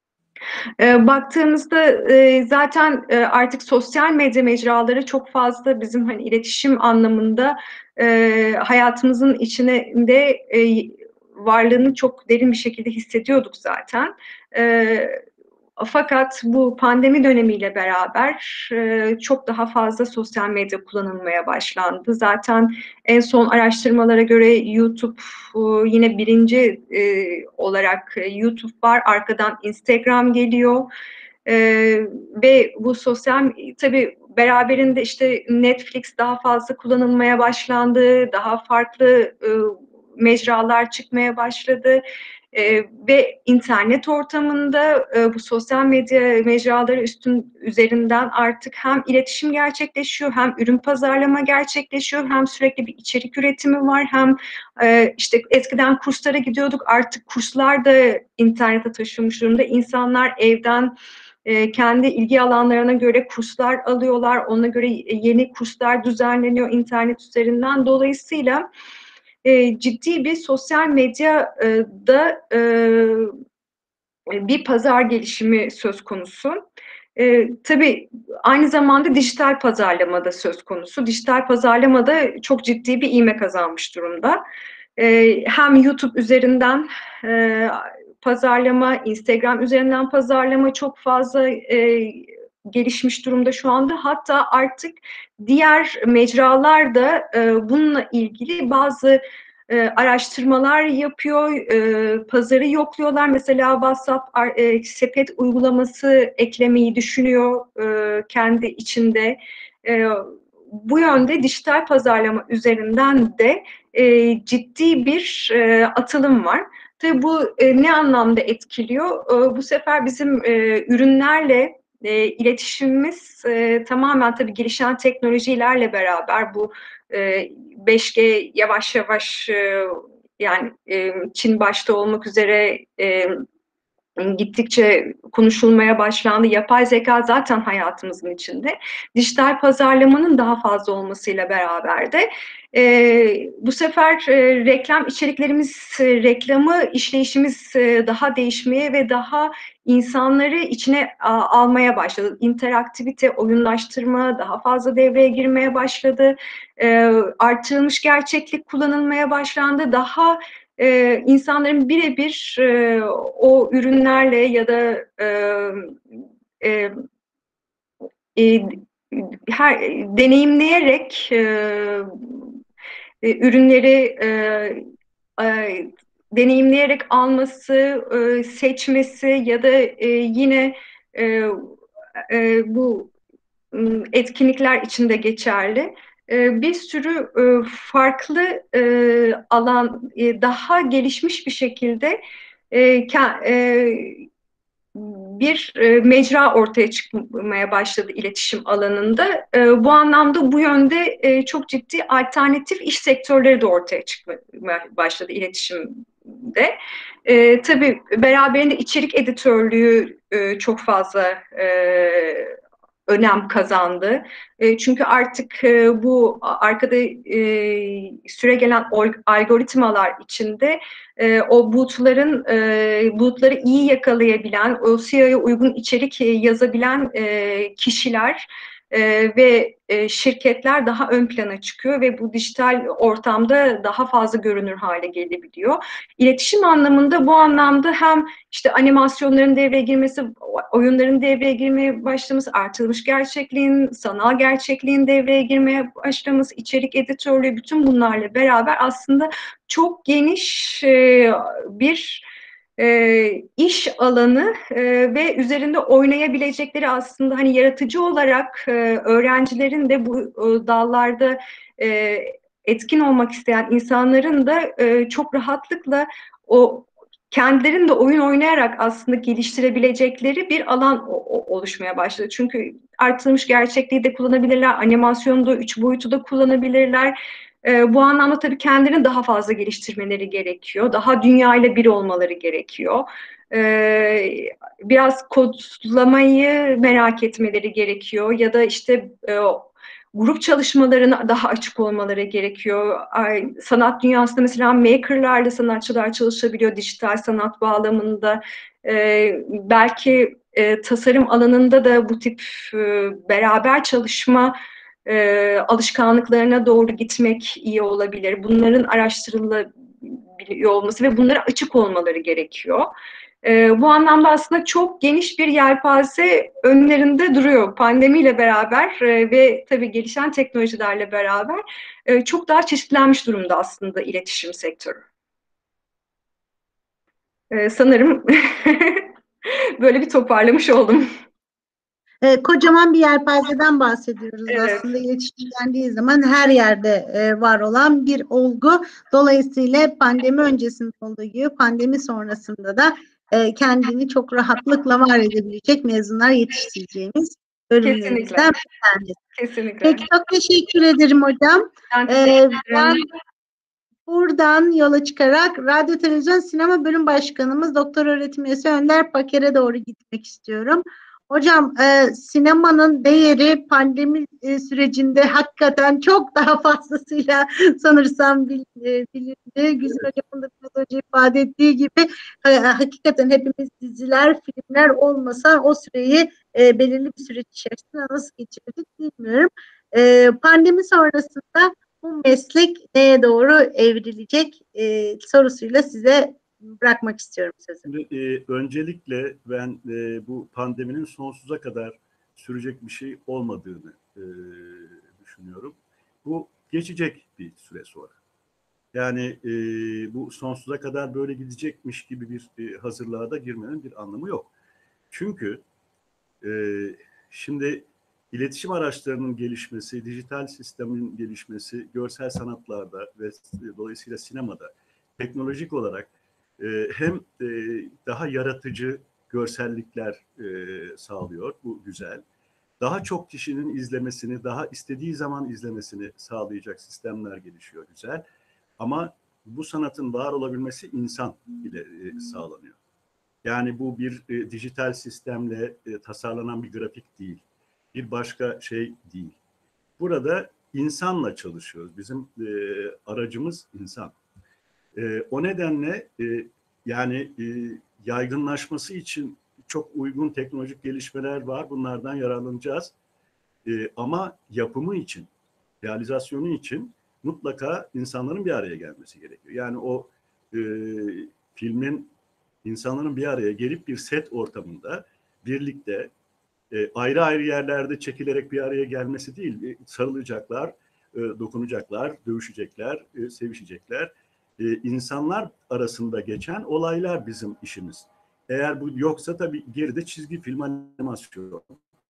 E, baktığımızda e, zaten e, artık sosyal medya mecraları çok fazla bizim hani iletişim anlamında e, hayatımızın içinde e, varlığını çok derin bir şekilde hissediyorduk zaten. E, Fakat bu pandemi dönemiyle beraber e, çok daha fazla sosyal medya kullanılmaya başlandı. Zaten en son araştırmalara göre YouTube e, yine birinci e, olarak e, YouTube var, arkadan Instagram geliyor. E, Ve bu sosyal, tabii beraberinde işte Netflix daha fazla kullanılmaya başlandı, daha farklı e, mecralar çıkmaya başladı. Ee, ve internet ortamında e, bu sosyal medya mecraları üstün üzerinden artık hem iletişim gerçekleşiyor, hem ürün pazarlama gerçekleşiyor, hem sürekli bir içerik üretimi var, hem e, işte eskiden kurslara gidiyorduk, artık kurslar da internete taşınmış durumda. İnsanlar evden e, kendi ilgi alanlarına göre kurslar alıyorlar, ona göre yeni kurslar düzenleniyor internet üzerinden. Dolayısıyla E, ciddi bir sosyal medyada e, bir pazar gelişimi söz konusu. E, tabii aynı zamanda dijital pazarlama da söz konusu. Dijital pazarlamada çok ciddi bir ivme kazanmış durumda. E, hem YouTube üzerinden e, pazarlama, Instagram üzerinden pazarlama çok fazla e, gelişmiş durumda şu anda. Hatta artık diğer mecralar da e, bununla ilgili bazı e, araştırmalar yapıyor, e, pazarı yokluyorlar. Mesela WhatsApp e, sepet uygulaması eklemeyi düşünüyor e, kendi içinde. E, Bu yönde dijital pazarlama üzerinden de e, ciddi bir e, atılım var. Tabii bu e, ne anlamda etkiliyor? E, bu sefer bizim e, ürünlerle e, iletişimimiz e, tamamen tabii gelişen teknolojilerle beraber bu e, beş G yavaş yavaş e, yani e, Çin başta olmak üzere e, gittikçe konuşulmaya başlandı. Yapay zeka zaten hayatımızın içinde. Dijital pazarlamanın daha fazla olmasıyla beraber de e, bu sefer e, reklam içeriklerimiz, e, reklamı işleyişimiz e, daha değişmeye ve daha insanları içine a, almaya başladı. İnteraktivite, oyunlaştırma daha fazla devreye girmeye başladı. E, artırılmış gerçeklik kullanılmaya başlandı. Daha e, insanların birebir e, o ürünlerle ya da e, e, e, her deneyimleyerek e, e, ürünleri e, e, deneyimleyerek alması, e, seçmesi ya da e, yine e, e, bu etkinlikler içinde geçerli. Bir sürü farklı alan, daha gelişmiş bir şekilde bir mecra ortaya çıkmaya başladı iletişim alanında. Bu anlamda bu yönde çok ciddi alternatif iş sektörleri de ortaya çıkmaya başladı iletişimde. Tabii beraberinde içerik editörlüğü çok fazla önem kazandı. E, çünkü artık e, bu arkada e, süregelen algoritmalar içinde e, o bootların e, bootları iyi yakalayabilen, o C E O'ya uygun içerik yazabilen e, kişiler e, ve e, şirketler daha ön plana çıkıyor ve bu dijital ortamda daha fazla görünür hale gelebiliyor. İletişim anlamında bu anlamda hem işte animasyonların devreye girmesi, oyunların devreye girmeye başlaması, artırılmış gerçekliğin, sanal gerçekliğin devreye girmeye başlaması, içerik editörlüğü, bütün bunlarla beraber aslında çok geniş e, bir e, iş alanı e, ve üzerinde oynayabilecekleri aslında hani yaratıcı olarak e, öğrencilerin de bu e, dallarda e, etkin olmak isteyen insanların da e, çok rahatlıkla o kendilerinin de oyun oynayarak aslında geliştirebilecekleri bir alan oluşmaya başladı. Çünkü artırılmış gerçekliği de kullanabilirler, animasyonu da, üç boyutu da kullanabilirler. E, bu anlamda tabii kendilerini daha fazla geliştirmeleri gerekiyor. Daha dünyayla bir olmaları gerekiyor. E, biraz kodlamayı merak etmeleri gerekiyor. Ya da işte e, grup çalışmalarına daha açık olmaları gerekiyor. Sanat dünyasında mesela makerlarla sanatçılar çalışabiliyor dijital sanat bağlamında. Ee, belki e, tasarım alanında da bu tip e, beraber çalışma e, alışkanlıklarına doğru gitmek iyi olabilir. Bunların araştırılabiliyor olması ve bunlara açık olmaları gerekiyor. E, bu anlamda aslında çok geniş bir yelpaze önlerinde duruyor. Pandemiyle beraber e, ve tabii gelişen teknolojilerle beraber e, çok daha çeşitlenmiş durumda aslında iletişim sektörü. E, sanırım böyle bir toparlamış oldum. E, kocaman bir yelpazeden bahsediyoruz Evet. aslında. İletişim dendiği zaman her yerde e, var olan bir olgu. Dolayısıyla pandemi öncesinde olduğu gibi pandemi sonrasında da e, kendini çok rahatlıkla var edebilecek mezunlar yetiştireceğimiz bölümlerimizden bir tanesi. Kesinlikle. Peki, çok teşekkür ederim hocam. Ben Ee, teşekkür ben ederim. buradan yola çıkarak Radyo Televizyon Sinema Bölüm Başkanımız Doktor Öğretim Üyesi Önder Paker'e doğru gitmek istiyorum. Hocam, e, sinemanın değeri pandemi e, sürecinde hakikaten çok daha fazlasıyla sanırsam bil, e, bilindi. Güzin Hocam'ın da biraz önce ifade ettiği gibi e, hakikaten hepimiz diziler, filmler olmasa o süreyi e, belirli bir süreç içerisinde nasıl geçirdik bilmiyorum. E, pandemi sonrasında bu meslek neye doğru evrilecek e, sorusuyla size bırakmak istiyorum sözü. Şimdi, e, öncelikle ben e, bu pandeminin sonsuza kadar sürecek bir şey olmadığını e, düşünüyorum. Bu geçecek bir süre sonra. Yani e, bu sonsuza kadar böyle gidecekmiş gibi bir e, hazırlığa da girmenin bir anlamı yok. Çünkü e, şimdi iletişim araçlarının gelişmesi, dijital sistemin gelişmesi, görsel sanatlarda ve dolayısıyla sinemada teknolojik olarak e, hem e, daha yaratıcı görsellikler e, sağlıyor, bu güzel. Daha çok kişinin izlemesini, daha istediği zaman izlemesini sağlayacak sistemler gelişiyor, güzel. Ama bu sanatın var olabilmesi insan ile e, sağlanıyor. Yani bu bir e, dijital sistemle e, tasarlanan bir grafik değil. Bir başka şey değil. Burada insanla çalışıyoruz. Bizim e, aracımız insan. E, o nedenle e, yani e, yaygınlaşması için çok uygun teknolojik gelişmeler var. Bunlardan yararlanacağız. E, ama yapımı için, realizasyonu için mutlaka insanların bir araya gelmesi gerekiyor. Yani o e, filmin insanların bir araya gelip bir set ortamında birlikte e, ayrı ayrı yerlerde çekilerek bir araya gelmesi değil, e, sarılacaklar, e, dokunacaklar, dövüşecekler, e, sevişecekler. E, insanlar arasında geçen olaylar bizim işimiz. Eğer bu yoksa tabii geride çizgi film, animasyon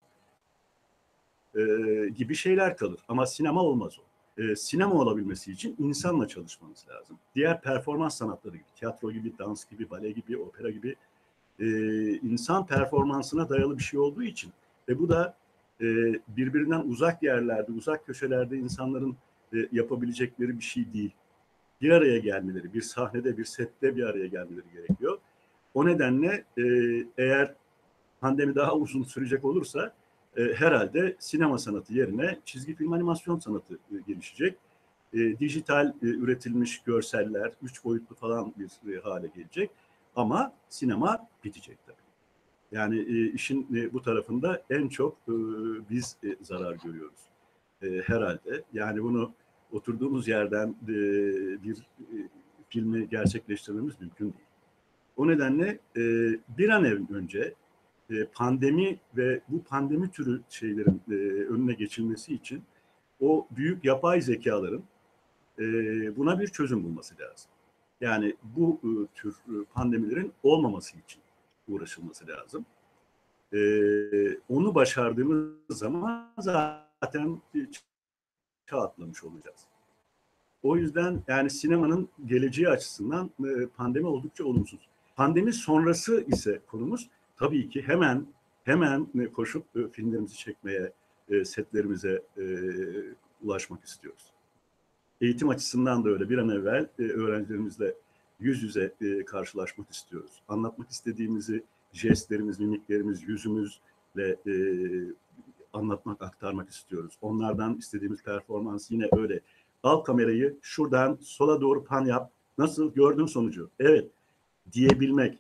e, gibi şeyler kalır. Ama sinema olmaz o. E, sinema olabilmesi için insanla çalışmanız lazım. Diğer performans sanatları gibi, tiyatro gibi, dans gibi, bale gibi, opera gibi e, insan performansına dayalı bir şey olduğu için ve bu da e, birbirinden uzak yerlerde, uzak köşelerde insanların e, yapabilecekleri bir şey değil. Bir araya gelmeleri, bir sahnede, bir sette bir araya gelmeleri gerekiyor. O nedenle e, eğer pandemi daha uzun sürecek olursa e, herhalde sinema sanatı yerine çizgi film animasyon sanatı e, gelişecek. E, dijital e, üretilmiş görseller, üç boyutlu falan bir e, hale gelecek. Ama sinema bitecek tabii. Yani e, işin e, bu tarafında en çok e, biz e, zarar görüyoruz e, herhalde. Yani bunu oturduğumuz yerden e, bir e, filmi gerçekleştirmemiz mümkün değil. O nedenle e, bir an önce e, pandemi ve bu pandemi türü şeylerin e, önüne geçilmesi için o büyük yapay zekaların e, buna bir çözüm bulması lazım. Yani bu e, tür pandemilerin olmaması için uğraşılması lazım. E, onu başardığımız zaman zaten çağ atlamış olacağız. O yüzden yani sinemanın geleceği açısından e, pandemi oldukça olumsuz. Pandemi sonrası ise konumuz tabii ki hemen hemen koşup e, filmlerimizi çekmeye, e, setlerimize e, ulaşmak istiyoruz. Eğitim açısından da öyle. Bir an evvel e, öğrencilerimizle yüz yüze e, karşılaşmak istiyoruz. Anlatmak istediğimizi jestlerimiz, mimiklerimiz, yüzümüzle e, anlatmak, aktarmak istiyoruz. Onlardan istediğimiz performans yine öyle. Al kamerayı, şuradan sola doğru pan yap. Nasıl? Gördün sonucu. Evet diyebilmek.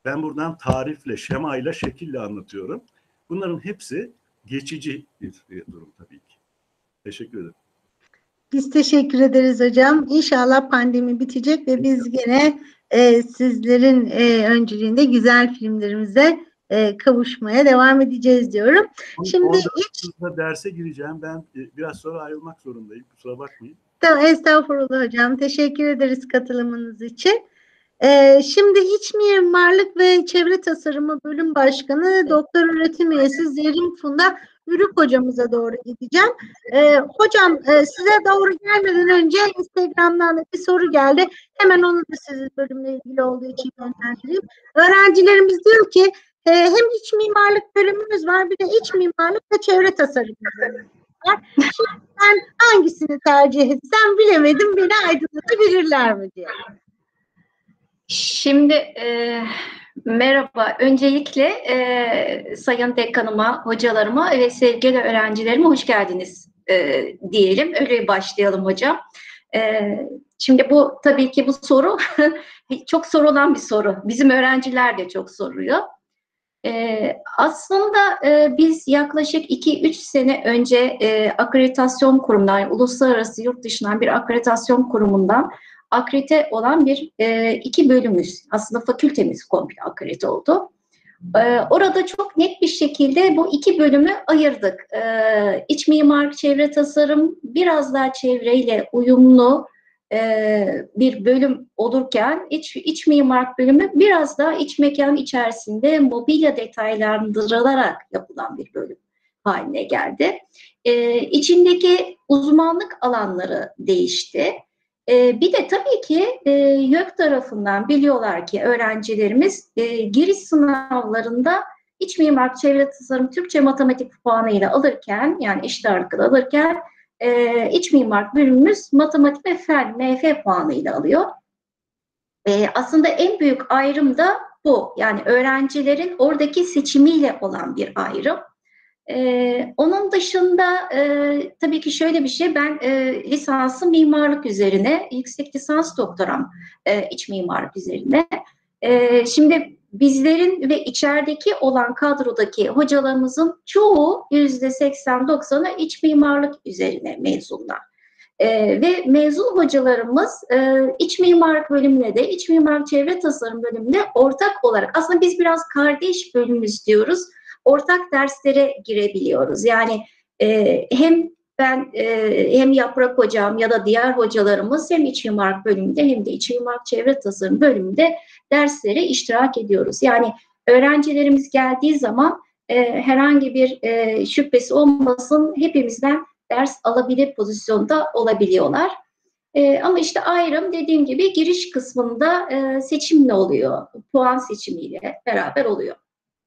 Ben buradan tarifle, şemayla, şekille anlatıyorum. Bunların hepsi geçici bir durum tabii ki. Teşekkür ederim. Biz teşekkür ederiz hocam. İnşallah pandemi bitecek ve biz gene e, sizlerin e, öncülüğünde güzel filmlerimize e, kavuşmaya devam edeceğiz diyorum. Şimdi ilk derse gireceğim. Ben e, biraz sonra ayrılmak zorundayım. Kusura bakmayın. Tamam, estağfurullah hocam. Teşekkür ederiz katılımınız için. Ee, şimdi İç Mimarlık ve Çevre Tasarımı Bölüm Başkanı Doktor Öğretim Üyesi Zerrin Funda Ürük hocamıza doğru gideceğim. Ee, hocam e, size doğru gelmeden önce Instagram'dan da bir soru geldi. Hemen onu da sizin bölümle ilgili olduğu için yönlendireyim. Öğrencilerimiz diyor ki e, hem iç mimarlık bölümümüz var, bir de iç mimarlık ve çevre tasarımı bölümümüz var. Şimdi ben hangisini tercih etsem bilemedim, beni aydınlatabilirler mi diye. Şimdi e, merhaba. Öncelikle e, Sayın Dekanıma, hocalarıma ve sevgili öğrencilerime hoş geldiniz e, diyelim. Öyle başlayalım hocam. E, şimdi bu tabii ki bu soru çok sorulan bir soru. Bizim öğrenciler de çok soruyor. E, aslında e, biz yaklaşık iki üç sene önce e, akreditasyon kurumundan, yani uluslararası yurt dışından bir akreditasyon kurumundan akredite olan bir e, iki bölümümüz, aslında fakültemiz komple akredite oldu. E, orada çok net bir şekilde bu iki bölümü ayırdık. E, iç mimarlık, çevre tasarım biraz daha çevreyle uyumlu e, bir bölüm olurken iç, iç mimarlık bölümü biraz daha iç mekan içerisinde mobilya detaylandırılarak yapılan bir bölüm haline geldi. E, içindeki uzmanlık alanları değişti. Ee, bir de tabii ki e, YÖK tarafından biliyorlar ki öğrencilerimiz e, giriş sınavlarında iç mimarlık, çevre tasarım, Türkçe, matematik puanıyla alırken, yani eşit ağırlıkla alırken e, iç mimarlık bölümümüz matematik ve fen, M F puanıyla alıyor. E, aslında en büyük ayrım da bu. Yani öğrencilerin oradaki seçimiyle olan bir ayrım. Ee, onun dışında e, tabii ki şöyle bir şey, ben e, lisansım mimarlık üzerine, yüksek lisans doktoram e, iç mimarlık üzerine. E, şimdi bizlerin ve içerideki olan kadrodaki hocalarımızın çoğu yüzde seksen doksanı iç mimarlık üzerine mezunlar. E, ve mezun hocalarımız e, iç mimarlık bölümüne de, iç mimarlık çevre tasarım bölümüne ortak olarak, aslında biz biraz kardeş bölümümüz diyoruz, ortak derslere girebiliyoruz. Yani e, hem ben e, hem Yaprak hocam ya da diğer hocalarımız hem iç mimarlık bölümünde hem de iç mimarlık çevre tasarım bölümünde derslere iştirak ediyoruz. Yani öğrencilerimiz geldiği zaman e, herhangi bir e, şüphesi olmasın, hepimizden ders alabilir pozisyonda olabiliyorlar. E, ama işte ayrım dediğim gibi giriş kısmında e, seçimle oluyor, puan seçimiyle beraber oluyor.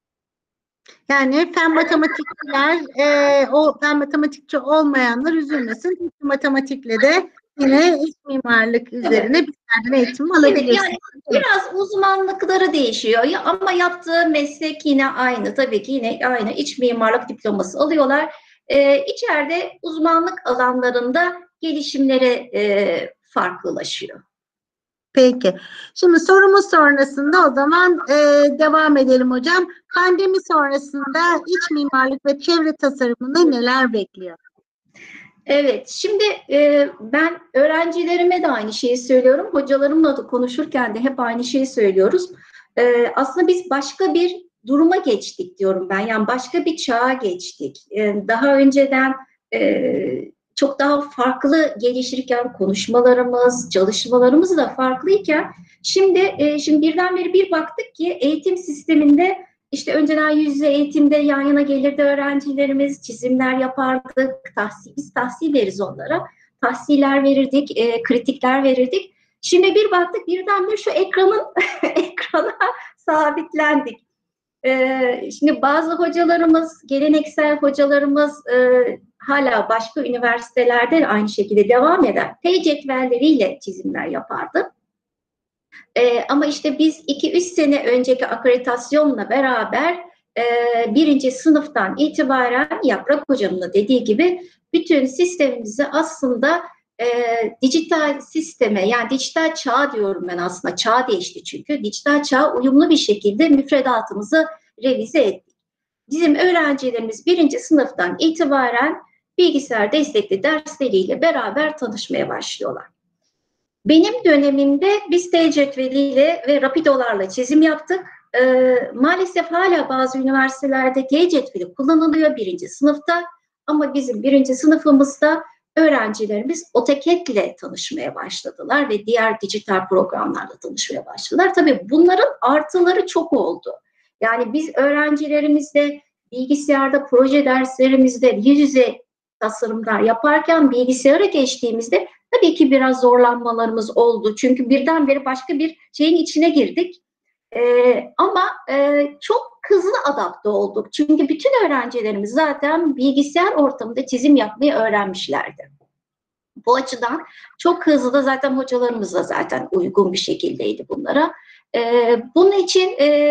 Yani fen matematikçiler, e, o fen matematikçi olmayanlar üzülmesin. Çünkü matematikle de yine iç mimarlık üzerine evet. bir yerden eğitim alabilirsiniz. Evet, yani biraz uzmanlıkları değişiyor ya, ama yaptığı meslek yine aynı. Tabii ki yine aynı iç mimarlık diploması alıyorlar. Ee, içeride uzmanlık alanlarında gelişimleri e, farklılaşıyor. Peki. Şimdi sorumuz sonrasında o zaman e, devam edelim hocam. Pandemi sonrasında iç mimarlık ve çevre tasarımını neler bekliyor? Evet, şimdi e, ben öğrencilerime de aynı şeyi söylüyorum. Hocalarımla da konuşurken de hep aynı şeyi söylüyoruz. E, aslında biz başka bir duruma geçtik diyorum ben. Yani başka bir çağa geçtik. E, daha önceden e, çok daha farklı gelişirken konuşmalarımız, çalışmalarımız da farklıyken şimdi e, şimdi birdenbire bir baktık ki eğitim sisteminde işte önceden yüz yüze eğitimde yan yana gelirdi öğrencilerimiz, çizimler yapardık, tahsil, biz tahsil veririz onlara, tahsiller verirdik, e, kritikler verirdik. Şimdi bir baktık birdenbire şu ekranın ekrana sabitlendik. E, şimdi bazı hocalarımız, geleneksel hocalarımız e, hala başka üniversitelerde de aynı şekilde devam eden T cetvelleriyle çizimler yapardı. Ee, ama işte biz iki üç sene önceki akreditasyonla beraber e, birinci sınıftan itibaren Yaprak hocamın da dediği gibi bütün sistemimizi aslında e, dijital sisteme, yani dijital çağ diyorum ben aslında, çağ değişti çünkü. Dijital çağa uyumlu bir şekilde müfredatımızı revize ettik. Bizim öğrencilerimiz birinci sınıftan itibaren bilgisayar destekli dersleriyle beraber tanışmaya başlıyorlar. Benim dönemimde biz T cetveliyle ve rapidolarla çizim yaptık. Ee, maalesef hala bazı üniversitelerde T cetveli kullanılıyor birinci sınıfta, ama bizim birinci sınıfımızda öğrencilerimiz AutoCAD ile tanışmaya başladılar ve diğer dijital programlarla tanışmaya başladılar. Tabii bunların artıları çok oldu. Yani biz öğrencilerimizle bilgisayarda proje derslerimizde yüz yüze tasarımlar yaparken bilgisayara geçtiğimizde tabii ki biraz zorlanmalarımız oldu. Çünkü birdenbire başka bir şeyin içine girdik. Ee, ama e, çok hızlı adapte olduk. Çünkü bütün öğrencilerimiz zaten bilgisayar ortamında çizim yapmayı öğrenmişlerdi. Bu açıdan çok hızlı da zaten hocalarımız da zaten uygun bir şekildeydi bunlara. Ee, bunun için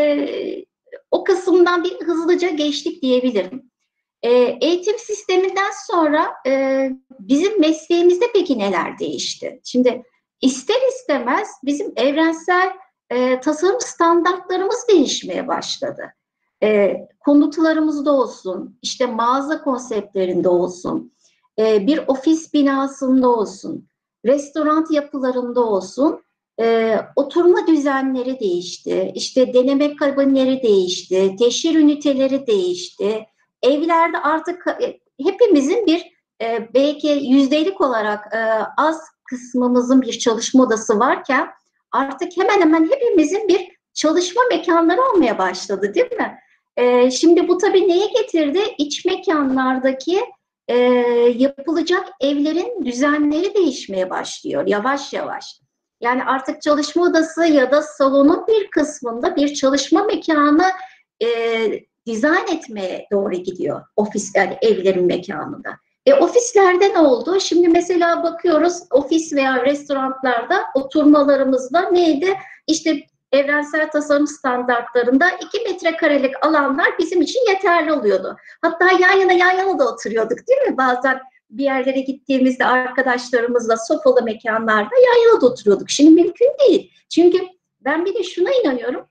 e, o kısımdan bir hızlıca geçtik diyebilirim. E, eğitim sisteminden sonra e, bizim mesleğimizde peki neler değişti? Şimdi ister istemez bizim evrensel e, tasarım standartlarımız değişmeye başladı. E, konutlarımızda olsun, işte mağaza konseptlerinde olsun, e, bir ofis binasında olsun, restoran yapılarında olsun, e, oturma düzenleri değişti, işte deneme kabinleri değişti, teşhir üniteleri değişti. Evlerde artık e, hepimizin bir e, belki yüzdelik olarak e, az kısmımızın bir çalışma odası varken artık hemen hemen hepimizin bir çalışma mekanları olmaya başladı, değil mi? E, şimdi bu tabii neye getirdi? İç mekanlardaki e, yapılacak evlerin düzenleri değişmeye başlıyor yavaş yavaş. Yani artık çalışma odası ya da salonun bir kısmında bir çalışma mekanı e, dizayn etmeye doğru gidiyor ofis, yani evlerin mekanında. E, ofislerde ne oldu? Şimdi mesela bakıyoruz ofis veya restoranlarda oturmalarımızda neydi? İşte evrensel tasarım standartlarında iki metrekarelik alanlar bizim için yeterli oluyordu. Hatta yan yana yan yana da oturuyorduk, değil mi? Bazen bir yerlere gittiğimizde arkadaşlarımızla sofalı mekanlarda yan yana da oturuyorduk. Şimdi mümkün değil. Çünkü ben bir de şuna inanıyorum.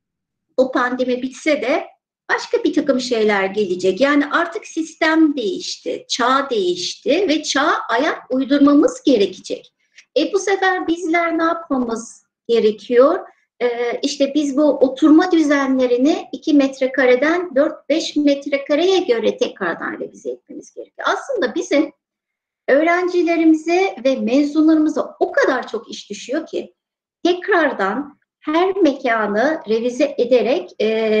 O pandemi bitse de başka bir takım şeyler gelecek. Yani artık sistem değişti, çağ değişti ve çağa ayak uydurmamız gerekecek. E bu sefer bizler ne yapmamız gerekiyor? Ee, işte biz bu oturma düzenlerini iki metrekareden dört beş metrekareye göre tekrardan revize etmemiz gerekiyor. Aslında bizim öğrencilerimize ve mezunlarımıza o kadar çok iş düşüyor ki tekrardan her mekanı revize ederek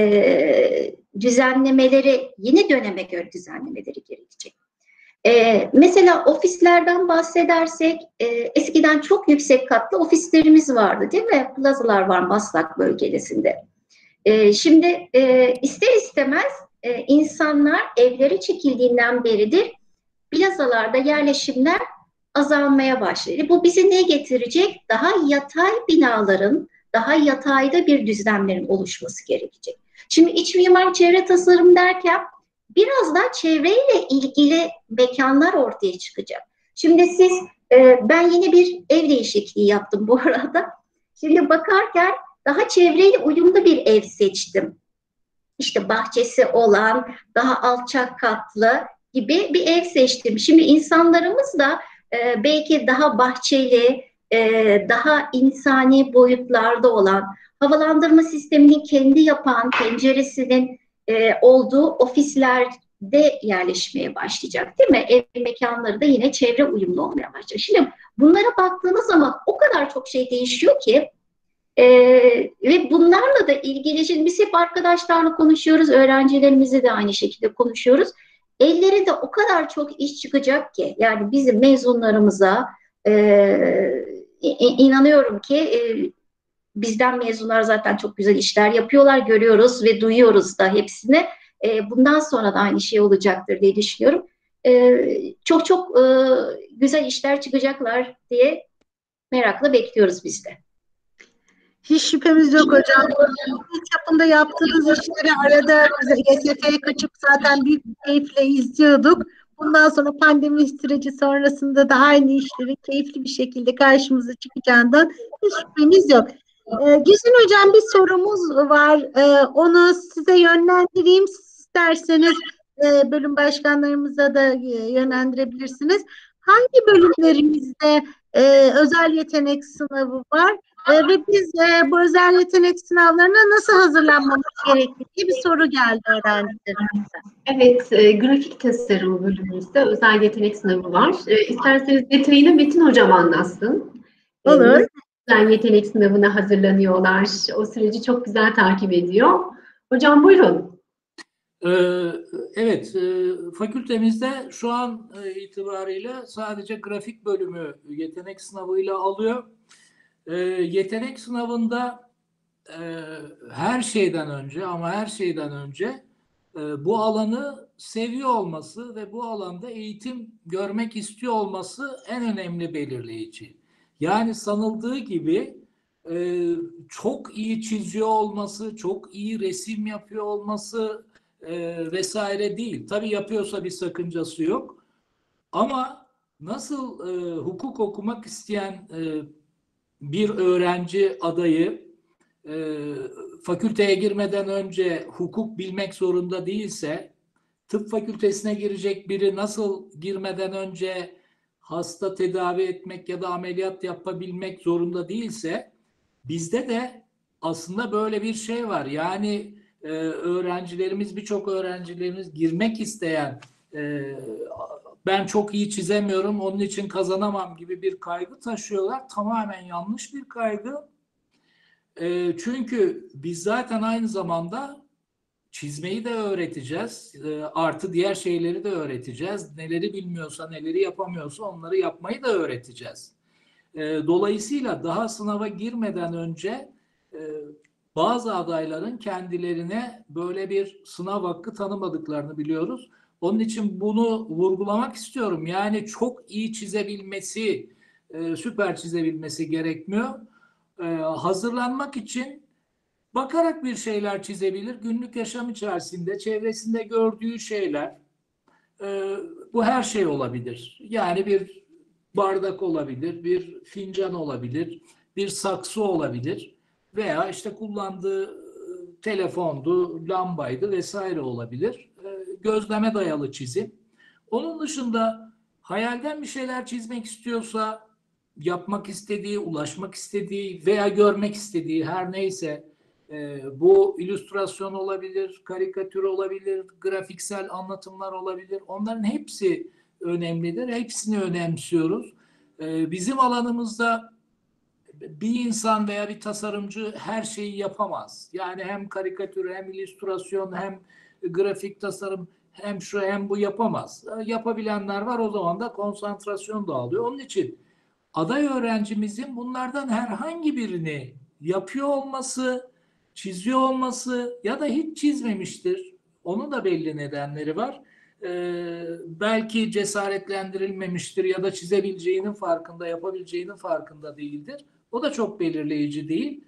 e, düzenlemeleri, yeni döneme göre düzenlemeleri gerekecek. E, mesela ofislerden bahsedersek, e, eskiden çok yüksek katlı ofislerimiz vardı, değil mi? Plazalar var Maslak bölgesinde. E, şimdi e, ister istemez e, insanlar evleri çekildiğinden beridir plazalarda yerleşimler azalmaya başladı. Bu bize ne getirecek? Daha yatay binaların, daha yatayda bir düzlemlerin oluşması gerekecek. Şimdi iç mimar çevre tasarım derken biraz daha çevreyle ilgili mekanlar ortaya çıkacak. Şimdi siz, e, ben yeni bir ev değişikliği yaptım bu arada. Şimdi bakarken daha çevreyle uyumlu bir ev seçtim. İşte bahçesi olan, daha alçak katlı gibi bir ev seçtim. Şimdi insanlarımız da e, belki daha bahçeli, e, daha insani boyutlarda olan, havalandırma sistemini kendi yapan, penceresinin e, olduğu ofislerde yerleşmeye başlayacak, değil mi? Ev mekanları da yine çevre uyumlu olmaya başlayacak. Şimdi bunlara baktığınız zaman o kadar çok şey değişiyor ki e, ve bunlarla da ilgili, şimdi biz hep arkadaşlarla konuşuyoruz, öğrencilerimizle de aynı şekilde konuşuyoruz. Ellerinde o kadar çok iş çıkacak ki, yani bizim mezunlarımıza e, inanıyorum ki e, bizden mezunlar zaten çok güzel işler yapıyorlar, görüyoruz ve duyuyoruz da hepsini. E, bundan sonra da aynı şey olacaktır diye düşünüyorum. E, çok çok e, güzel işler çıkacaklar diye merakla bekliyoruz biz de. Hiç şüphemiz yok hocam. Bir çapında yaptığınız işleri arada G S T'ye kaçıp zaten büyük bir keyifle izliyorduk. bundan sonra pandemi süreci sonrasında da aynı işlerin keyifli bir şekilde karşımıza çıkacağından hiç şüphemiz yok. Ee, Güzin Hocam, bir sorumuz var. Ee, onu size yönlendireyim. Siz isterseniz e, bölüm başkanlarımıza da e, yönlendirebilirsiniz. Hangi bölümlerimizde e, özel yetenek sınavı var? E, ve biz e, bu özel yetenek sınavlarına nasıl hazırlanmamız gerektiği diye bir soru geldi öğrencilerimizden. Evet, e, grafik tasarım bölümümüzde özel yetenek sınavı var. E, isterseniz detayını Metin Hocam anlatsın. E, Olur. nasıl özel yetenek sınavına hazırlanıyorlar? O süreci çok güzel takip ediyor. Hocam buyurun. Ee, Evet, e, fakültemizde şu an e, itibariyle sadece grafik bölümü yetenek sınavıyla alıyor. E, Yetenek sınavında e, her şeyden önce ama her şeyden önce e, bu alanı seviyor olması ve bu alanda eğitim görmek istiyor olması en önemli belirleyici. Yani sanıldığı gibi e, çok iyi çiziyor olması, çok iyi resim yapıyor olması e, vesaire değil. Tabii yapıyorsa bir sakıncası yok. Ama nasıl e, hukuk okumak isteyen e, bir öğrenci adayı e, fakülteye girmeden önce hukuk bilmek zorunda değilse, tıp fakültesine girecek biri nasıl girmeden önce hasta tedavi etmek ya da ameliyat yapabilmek zorunda değilse, bizde de aslında böyle bir şey var. Yani e, öğrencilerimiz, birçok öğrencilerimiz girmek isteyen, e, ben çok iyi çizemiyorum, onun için kazanamam gibi bir kaygı taşıyorlar. Tamamen yanlış bir kaygı. E, çünkü biz zaten aynı zamanda çizmeyi de öğreteceğiz. E, artı diğer şeyleri de öğreteceğiz. Neleri bilmiyorsa, neleri yapamıyorsa onları yapmayı da öğreteceğiz. E, dolayısıyla daha sınava girmeden önce e, bazı adayların kendilerine böyle bir sınav hakkı tanımadıklarını biliyoruz. Onun için bunu vurgulamak istiyorum. Yani çok iyi çizebilmesi, e, süper çizebilmesi gerekmiyor. E, hazırlanmak için bakarak bir şeyler çizebilir. Günlük yaşam içerisinde, çevresinde gördüğü şeyler, e, bu her şey olabilir. Yani bir bardak olabilir, bir fincan olabilir, bir saksı olabilir veya işte kullandığı telefondu, lambaydı vesaire olabilir. Gözleme dayalı çizim. Onun dışında hayalden bir şeyler çizmek istiyorsa, yapmak istediği, ulaşmak istediği veya görmek istediği her neyse, bu illüstrasyon olabilir, karikatür olabilir, grafiksel anlatımlar olabilir. Onların hepsi önemlidir. Hepsini önemsiyoruz. Bizim alanımızda bir insan veya bir tasarımcı her şeyi yapamaz. Yani hem karikatür, hem illüstrasyon, hem grafik tasarım, hem şu hem bu yapamaz. Yapabilenler var, o zaman da konsantrasyon dağılıyor. Onun için aday öğrencimizin bunlardan herhangi birini yapıyor olması, çiziyor olması ya da hiç çizmemiştir. Onun da belli nedenleri var. Ee, belki cesaretlendirilmemiştir ya da çizebileceğinin farkında, yapabileceğinin farkında değildir. O da çok belirleyici değil.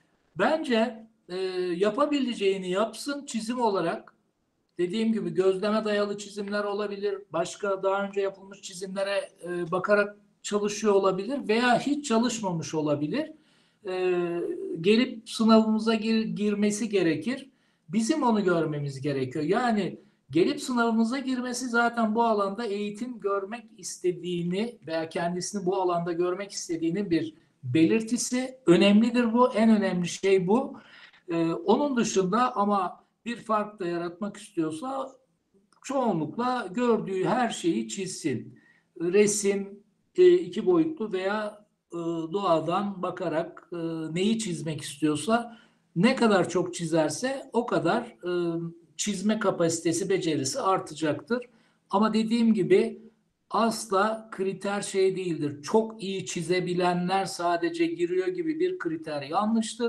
Bence e, yapabileceğini yapsın çizim olarak. Dediğim gibi gözleme dayalı çizimler olabilir. Başka daha önce yapılmış çizimlere e, bakarak çalışıyor olabilir veya hiç çalışmamış olabilir. E, gelip sınavımıza gir, girmesi gerekir. Bizim onu görmemiz gerekiyor. Yani gelip sınavımıza girmesi zaten bu alanda eğitim görmek istediğini veya kendisini bu alanda görmek istediğinin bir belirtisi. Önemlidir bu. En önemli şey bu. E, onun dışında ama bir fark da yaratmak istiyorsa çoğunlukla gördüğü her şeyi çizsin. Resim, iki boyutlu veya doğadan bakarak neyi çizmek istiyorsa, ne kadar çok çizerse o kadar çizme kapasitesi, becerisi artacaktır. Ama dediğim gibi asla kriter şey değildir. Çok iyi çizebilenler sadece giriyor gibi bir kriter yanlıştır.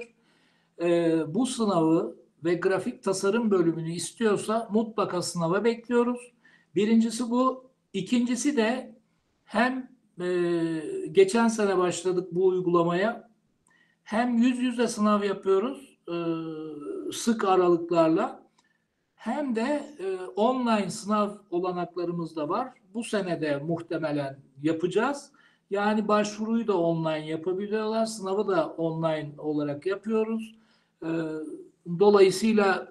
Bu sınavı ve grafik tasarım bölümünü istiyorsa mutlaka sınava bekliyoruz. Birincisi bu. İkincisi de hem e, geçen sene başladık bu uygulamaya, hem yüz yüze sınav yapıyoruz e, sık aralıklarla, hem de e, online sınav olanaklarımız da var. Bu sene de muhtemelen yapacağız. Yani başvuruyu da online yapabiliyorlar, sınavı da online olarak yapıyoruz. E, dolayısıyla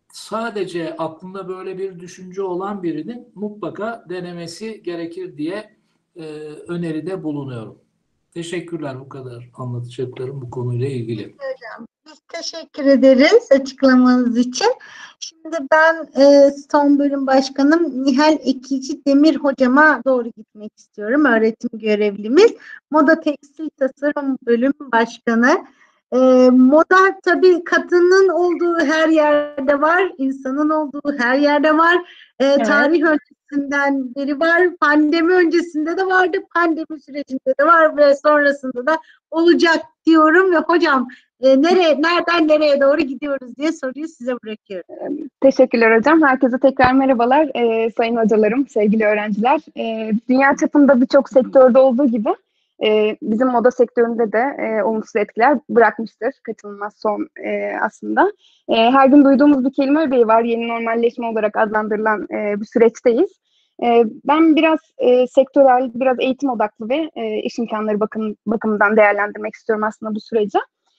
sadece aklında böyle bir düşünce olan birinin mutlaka denemesi gerekir diye e, öneride bulunuyorum. Teşekkürler, bu kadar anlatacaklarım bu konuyla ilgili. Hocam, biz teşekkür ederiz açıklamanız için. Şimdi ben e, son bölüm başkanım Nihal Ekici Demir hocama doğru gitmek istiyorum. Öğretim görevlimiz. Moda Tekstil Tasarım Bölüm Başkanı. E, moda tabii kadının olduğu her yerde var, insanın olduğu her yerde var. E, Evet. Tarih öncesinden beri var, pandemi öncesinde de vardı, pandemi sürecinde de var ve sonrasında da olacak diyorum ve hocam e, nereye, nereden nereye doğru gidiyoruz diye soruyu size bırakıyorum. Teşekkürler hocam. Herkese tekrar merhabalar. Ee, sayın hocalarım, sevgili öğrenciler. Ee, dünya çapında birçok sektörde olduğu gibi e, bizim moda sektöründe de e, olumsuz etkiler bırakmıştır. Kaçınılmaz son e, aslında. E, her gün duyduğumuz bir kelime öbeği var. Yeni normalleşme olarak adlandırılan e, bir süreçteyiz. E, ben biraz e, sektörel, biraz eğitim odaklı ve e, iş imkanları bakım, bakımından değerlendirmek istiyorum aslında bu süreci.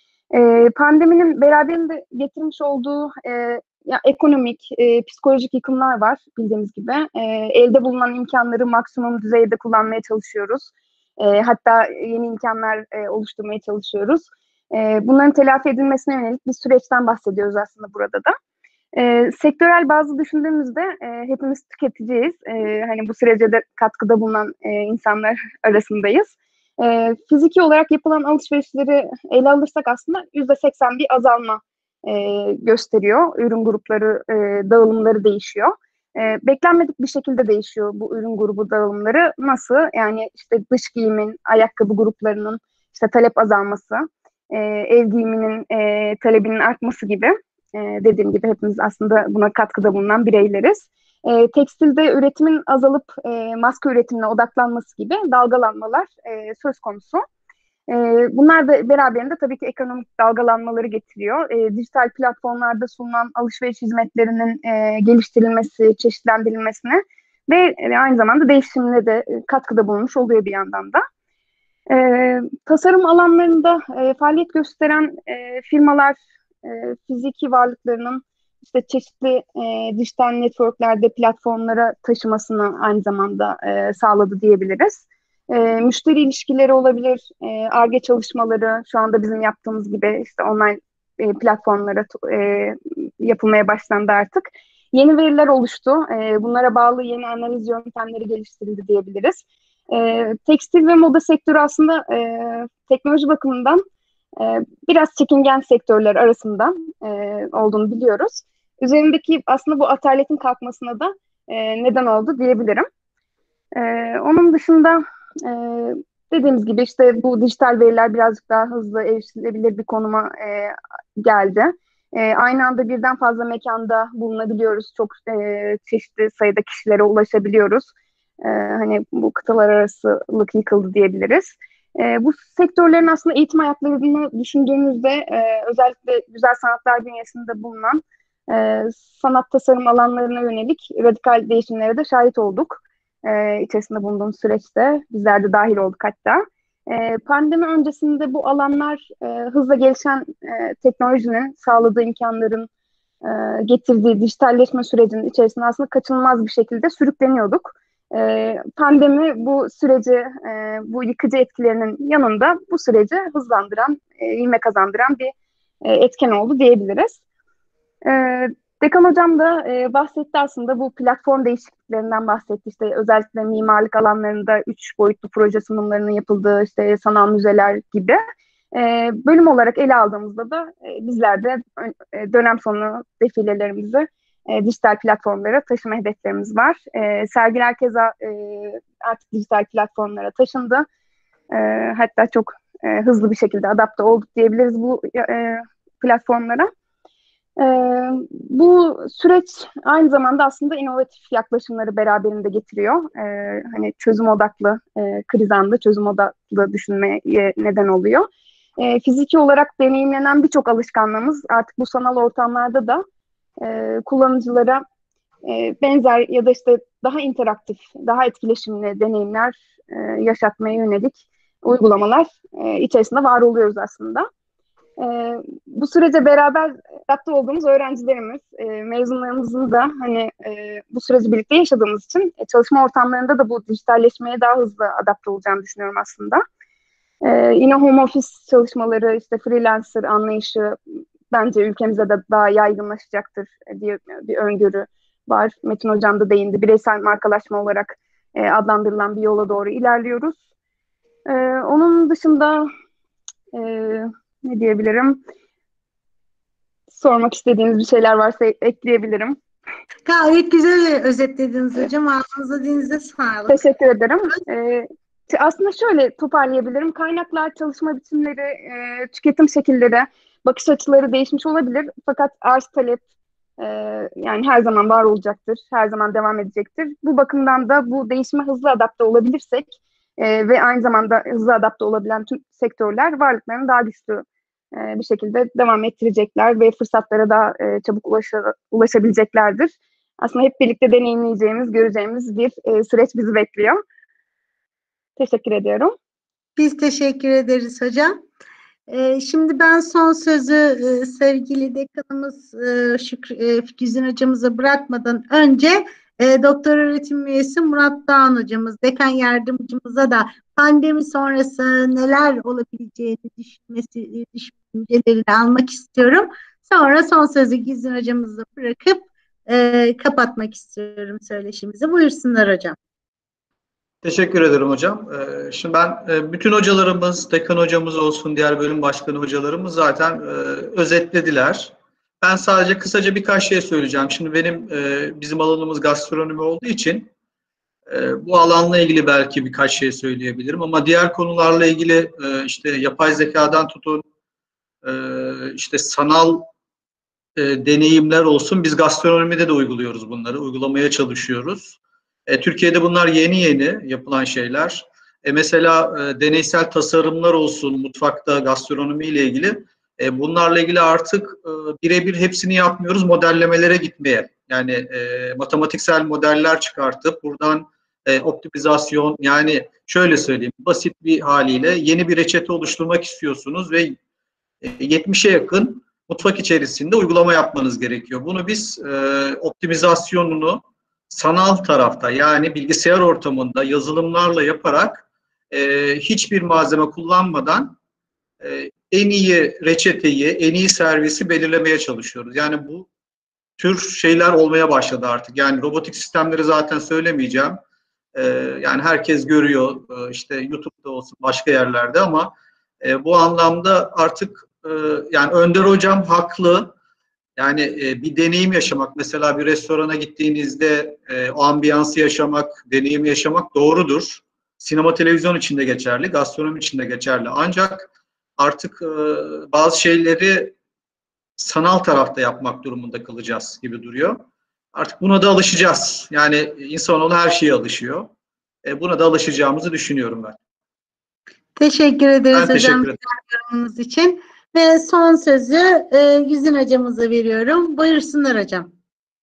E, pandeminin beraberinde getirmiş olduğu e, ya, ekonomik, e, psikolojik yıkımlar var bildiğimiz gibi. E, elde bulunan imkanları maksimum düzeyde kullanmaya çalışıyoruz. E, hatta yeni imkanlar e, oluşturmaya çalışıyoruz. E, bunların telafi edilmesine yönelik bir süreçten bahsediyoruz aslında burada da. E, sektörel bazı düşündüğümüzde e, hepimiz tüketiciyiz. E, hani bu sürece de katkıda bulunan e, insanlar arasındayız. E, fiziki olarak yapılan alışverişleri ele alırsak aslında yüzde seksen bir azalma e, gösteriyor. Ürün grupları, e, dağılımları değişiyor. E, beklenmedik bir şekilde değişiyor bu ürün grubu dağılımları. Nasıl? Yani işte dış giyimin, ayakkabı gruplarının işte talep azalması, e, ev giyiminin e, talebinin artması gibi. E, dediğim gibi hepimiz aslında buna katkıda bulunan bireyleriz. E, tekstilde üretimin azalıp e, maske üretimine odaklanması gibi dalgalanmalar e, söz konusu. E, bunlar da beraberinde tabii ki ekonomik dalgalanmaları getiriyor. E, dijital platformlarda sunulan alışveriş hizmetlerinin e, geliştirilmesi, çeşitlendirilmesine ve e, aynı zamanda değişimine de e, katkıda bulunmuş oluyor bir yandan da. E, tasarım alanlarında e, faaliyet gösteren e, firmalar e, fiziki varlıklarının işte çeşitli e, dijital networklerde platformlara taşımasını aynı zamanda e, sağladı diyebiliriz. E, müşteri ilişkileri olabilir, Ar-Ge çalışmaları şu anda bizim yaptığımız gibi işte online e, platformlara e, yapılmaya başlandı artık. Yeni veriler oluştu. E, bunlara bağlı yeni analiz yöntemleri geliştirildi diyebiliriz. E, tekstil ve moda sektörü aslında e, teknoloji bakımından e, biraz çekingen sektörler arasında e, olduğunu biliyoruz. Üzerindeki aslında bu ataletin kalkmasına da e, neden oldu diyebilirim. E, onun dışında e, dediğimiz gibi işte bu dijital veriler birazcık daha hızlı erişilebilir bir konuma e, geldi. E, aynı anda birden fazla mekanda bulunabiliyoruz. Çok e, çeşitli sayıda kişilere ulaşabiliyoruz. E, hani bu kıtalar arasılık yıkıldı diyebiliriz. E, bu sektörlerin aslında eğitim hayatlarını düşündüğümüzde e, özellikle güzel sanatlar bünyesinde bulunan e, sanat tasarım alanlarına yönelik radikal değişimlere de şahit olduk. E, içerisinde bulunduğumuz süreçte bizler de dahil olduk hatta. E, pandemi öncesinde bu alanlar e, hızla gelişen e, teknolojinin sağladığı imkanların e, getirdiği dijitalleşme sürecinin içerisinde aslında kaçınılmaz bir şekilde sürükleniyorduk. E, pandemi bu süreci, e, bu yıkıcı etkilerinin yanında bu süreci hızlandıran, e, ivme kazandıran bir e, etken oldu diyebiliriz. E, Dekan Hocam da e, bahsetti aslında bu platform değişikliklerinden bahsetti. İşte özellikle mimarlık alanlarında üç boyutlu proje sunumlarının yapıldığı işte sanal müzeler gibi. E, bölüm olarak ele aldığımızda da e, bizler de e, dönem sonu defilelerimizi e, dijital platformlara taşıma hedeflerimiz var. E, sergiler keza e, artık dijital platformlara taşındı. E, hatta çok e, hızlı bir şekilde adapte olduk diyebiliriz bu e, platformlara. Ee, bu süreç aynı zamanda aslında inovatif yaklaşımları beraberinde getiriyor. Ee, hani çözüm odaklı, e, kriz anında çözüm odaklı düşünmeye neden oluyor. Ee, fiziki olarak deneyimlenen birçok alışkanlığımız artık bu sanal ortamlarda da e, kullanıcılara e, benzer ya da işte daha interaktif, daha etkileşimli deneyimler e, yaşatmaya yönelik uygulamalar e, içerisinde var oluyoruz aslında. E, bu sürece beraber adapte olduğumuz öğrencilerimiz, e, mezunlarımızın da hani e, bu süreci birlikte yaşadığımız için e, çalışma ortamlarında da bu dijitalleşmeye daha hızlı adapte olacağını düşünüyorum aslında. E, yine home office çalışmaları, işte freelancer anlayışı bence ülkemize de daha yaygınlaşacaktır diye bir öngörü var. Metin Hocam da değindi. Bireysel markalaşma olarak e, adlandırılan bir yola doğru ilerliyoruz. E, onun dışında e, ne diyebilirim? Sormak istediğiniz bir şeyler varsa ekleyebilirim. Gayet güzel özetlediniz hocam. Ağzınıza dilinize sağlık. Teşekkür ederim. E, aslında şöyle toparlayabilirim. Kaynaklar, çalışma biçimleri, e, tüketim şekilleri, bakış açıları değişmiş olabilir. Fakat arz talep e, yani her zaman var olacaktır. Her zaman devam edecektir. Bu bakımdan da bu değişime hızlı adapte olabilirsek e, ve aynı zamanda hızlı adapte olabilen tüm sektörler varlıklarını daha güçlü e, bir şekilde devam ettirecekler ve fırsatlara daha e, çabuk ulaşa, ulaşabileceklerdir. Aslında hep birlikte deneyimleyeceğimiz, göreceğimiz bir e, süreç bizi bekliyor. Teşekkür ediyorum. Biz teşekkür ederiz hocam. Ee, şimdi ben son sözü e, sevgili dekanımız e, Şükrü e, Güzin hocamıza bırakmadan önce e, doktor öğretim üyesi Murat Dağan hocamız, dekan yardımcımıza da pandemi sonrası neler olabileceğini düşünmesi, düşüncelerini almak istiyorum. Sonra son sözü Güzin hocamıza bırakıp e, kapatmak istiyorum söyleşimizi. Buyursunlar hocam. Teşekkür ederim hocam. Şimdi ben bütün hocalarımız, dekan hocamız olsun, diğer bölüm başkanı hocalarımız zaten özetlediler. Ben sadece kısaca birkaç şey söyleyeceğim. Şimdi benim bizim alanımız gastronomi olduğu için bu alanla ilgili belki birkaç şey söyleyebilirim. Ama diğer konularla ilgili işte yapay zekadan tutun, işte sanal deneyimler olsun. Biz gastronomide de uyguluyoruz bunları, uygulamaya çalışıyoruz. E, Türkiye'de bunlar yeni yeni yapılan şeyler. E, mesela e, deneysel tasarımlar olsun mutfakta gastronomi ile ilgili. E, bunlarla ilgili artık e, birebir hepsini yapmıyoruz, modellemelere gitmeye. Yani e, matematiksel modeller çıkartıp buradan e, optimizasyon, yani şöyle söyleyeyim, basit bir haliyle yeni bir reçete oluşturmak istiyorsunuz ve e, yetmişe yakın mutfak içerisinde uygulama yapmanız gerekiyor. Bunu biz e, optimizasyonunu sanal tarafta, yani bilgisayar ortamında yazılımlarla yaparak e, hiçbir malzeme kullanmadan e, en iyi reçeteyi, en iyi servisi belirlemeye çalışıyoruz. Yani bu tür şeyler olmaya başladı artık. Yani robotik sistemleri zaten söylemeyeceğim. E, yani herkes görüyor, e, işte YouTube'da olsun, başka yerlerde, ama e, bu anlamda artık e, yani Önder hocam haklı. Yani e, bir deneyim yaşamak, mesela bir restorana gittiğinizde e, o ambiyansı yaşamak, deneyimi yaşamak doğrudur. Sinema, televizyon için de geçerli, gastronomi için de geçerli. Ancak artık e, bazı şeyleri sanal tarafta yapmak durumunda kalacağız gibi duruyor. Artık buna da alışacağız. Yani insanoğlu her şeye alışıyor. E, buna da alışacağımızı düşünüyorum ben. Teşekkür ederiz Ben teşekkür hocam yorumunuz için. Ve son sözü e, Güzin hocamıza veriyorum. Buyursunlar hocam.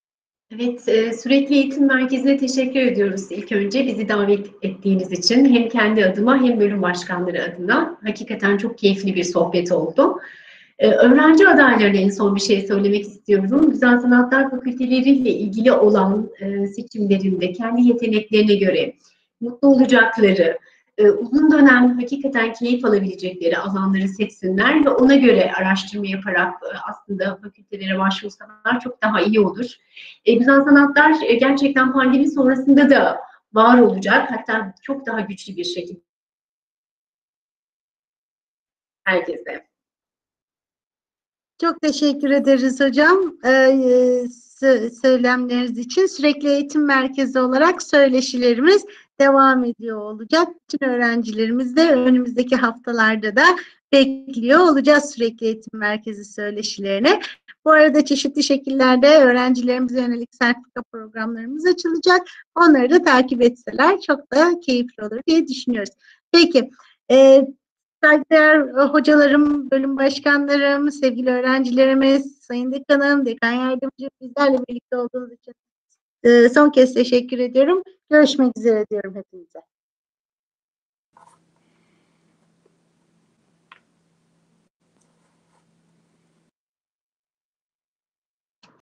Evet, e, Sürekli Eğitim Merkezi'ne teşekkür ediyoruz ilk önce bizi davet ettiğiniz için. Hem kendi adıma hem bölüm başkanları adına. Hakikaten çok keyifli bir sohbet oldu. E, öğrenci adaylarına en son bir şey söylemek istiyorum. Güzel Sanatlar Fakülteleriyle ilgili olan e, seçimlerinde kendi yeteneklerine göre mutlu olacakları, e, uzun dönem hakikaten keyif alabilecekleri alanları seçsinler ve ona göre araştırma yaparak e, aslında fakültelere başvursalar çok daha iyi olur. E, güzel sanatlar e, gerçekten pandemi sonrasında da var olacak, hatta çok daha güçlü bir şekilde herkese. Çok teşekkür ederiz hocam ee, söylemleriniz için. Sürekli Eğitim Merkezi olarak söyleşilerimiz devam ediyor olacak. Bütün öğrencilerimiz de önümüzdeki haftalarda da bekliyor olacağız Sürekli Eğitim Merkezi söyleşilerine. Bu arada çeşitli şekillerde öğrencilerimize yönelik sertifika programlarımız açılacak. Onları da takip etseler çok da keyifli olur diye düşünüyoruz. Peki. E, Saygıdeğer e, hocalarım, bölüm başkanlarım, sevgili öğrencilerimiz, sayın dekanım, dekan yardımcım, bizlerle birlikte olduğunuz için e, son kez teşekkür ediyorum. Görüşmek üzere diyorum hepinize.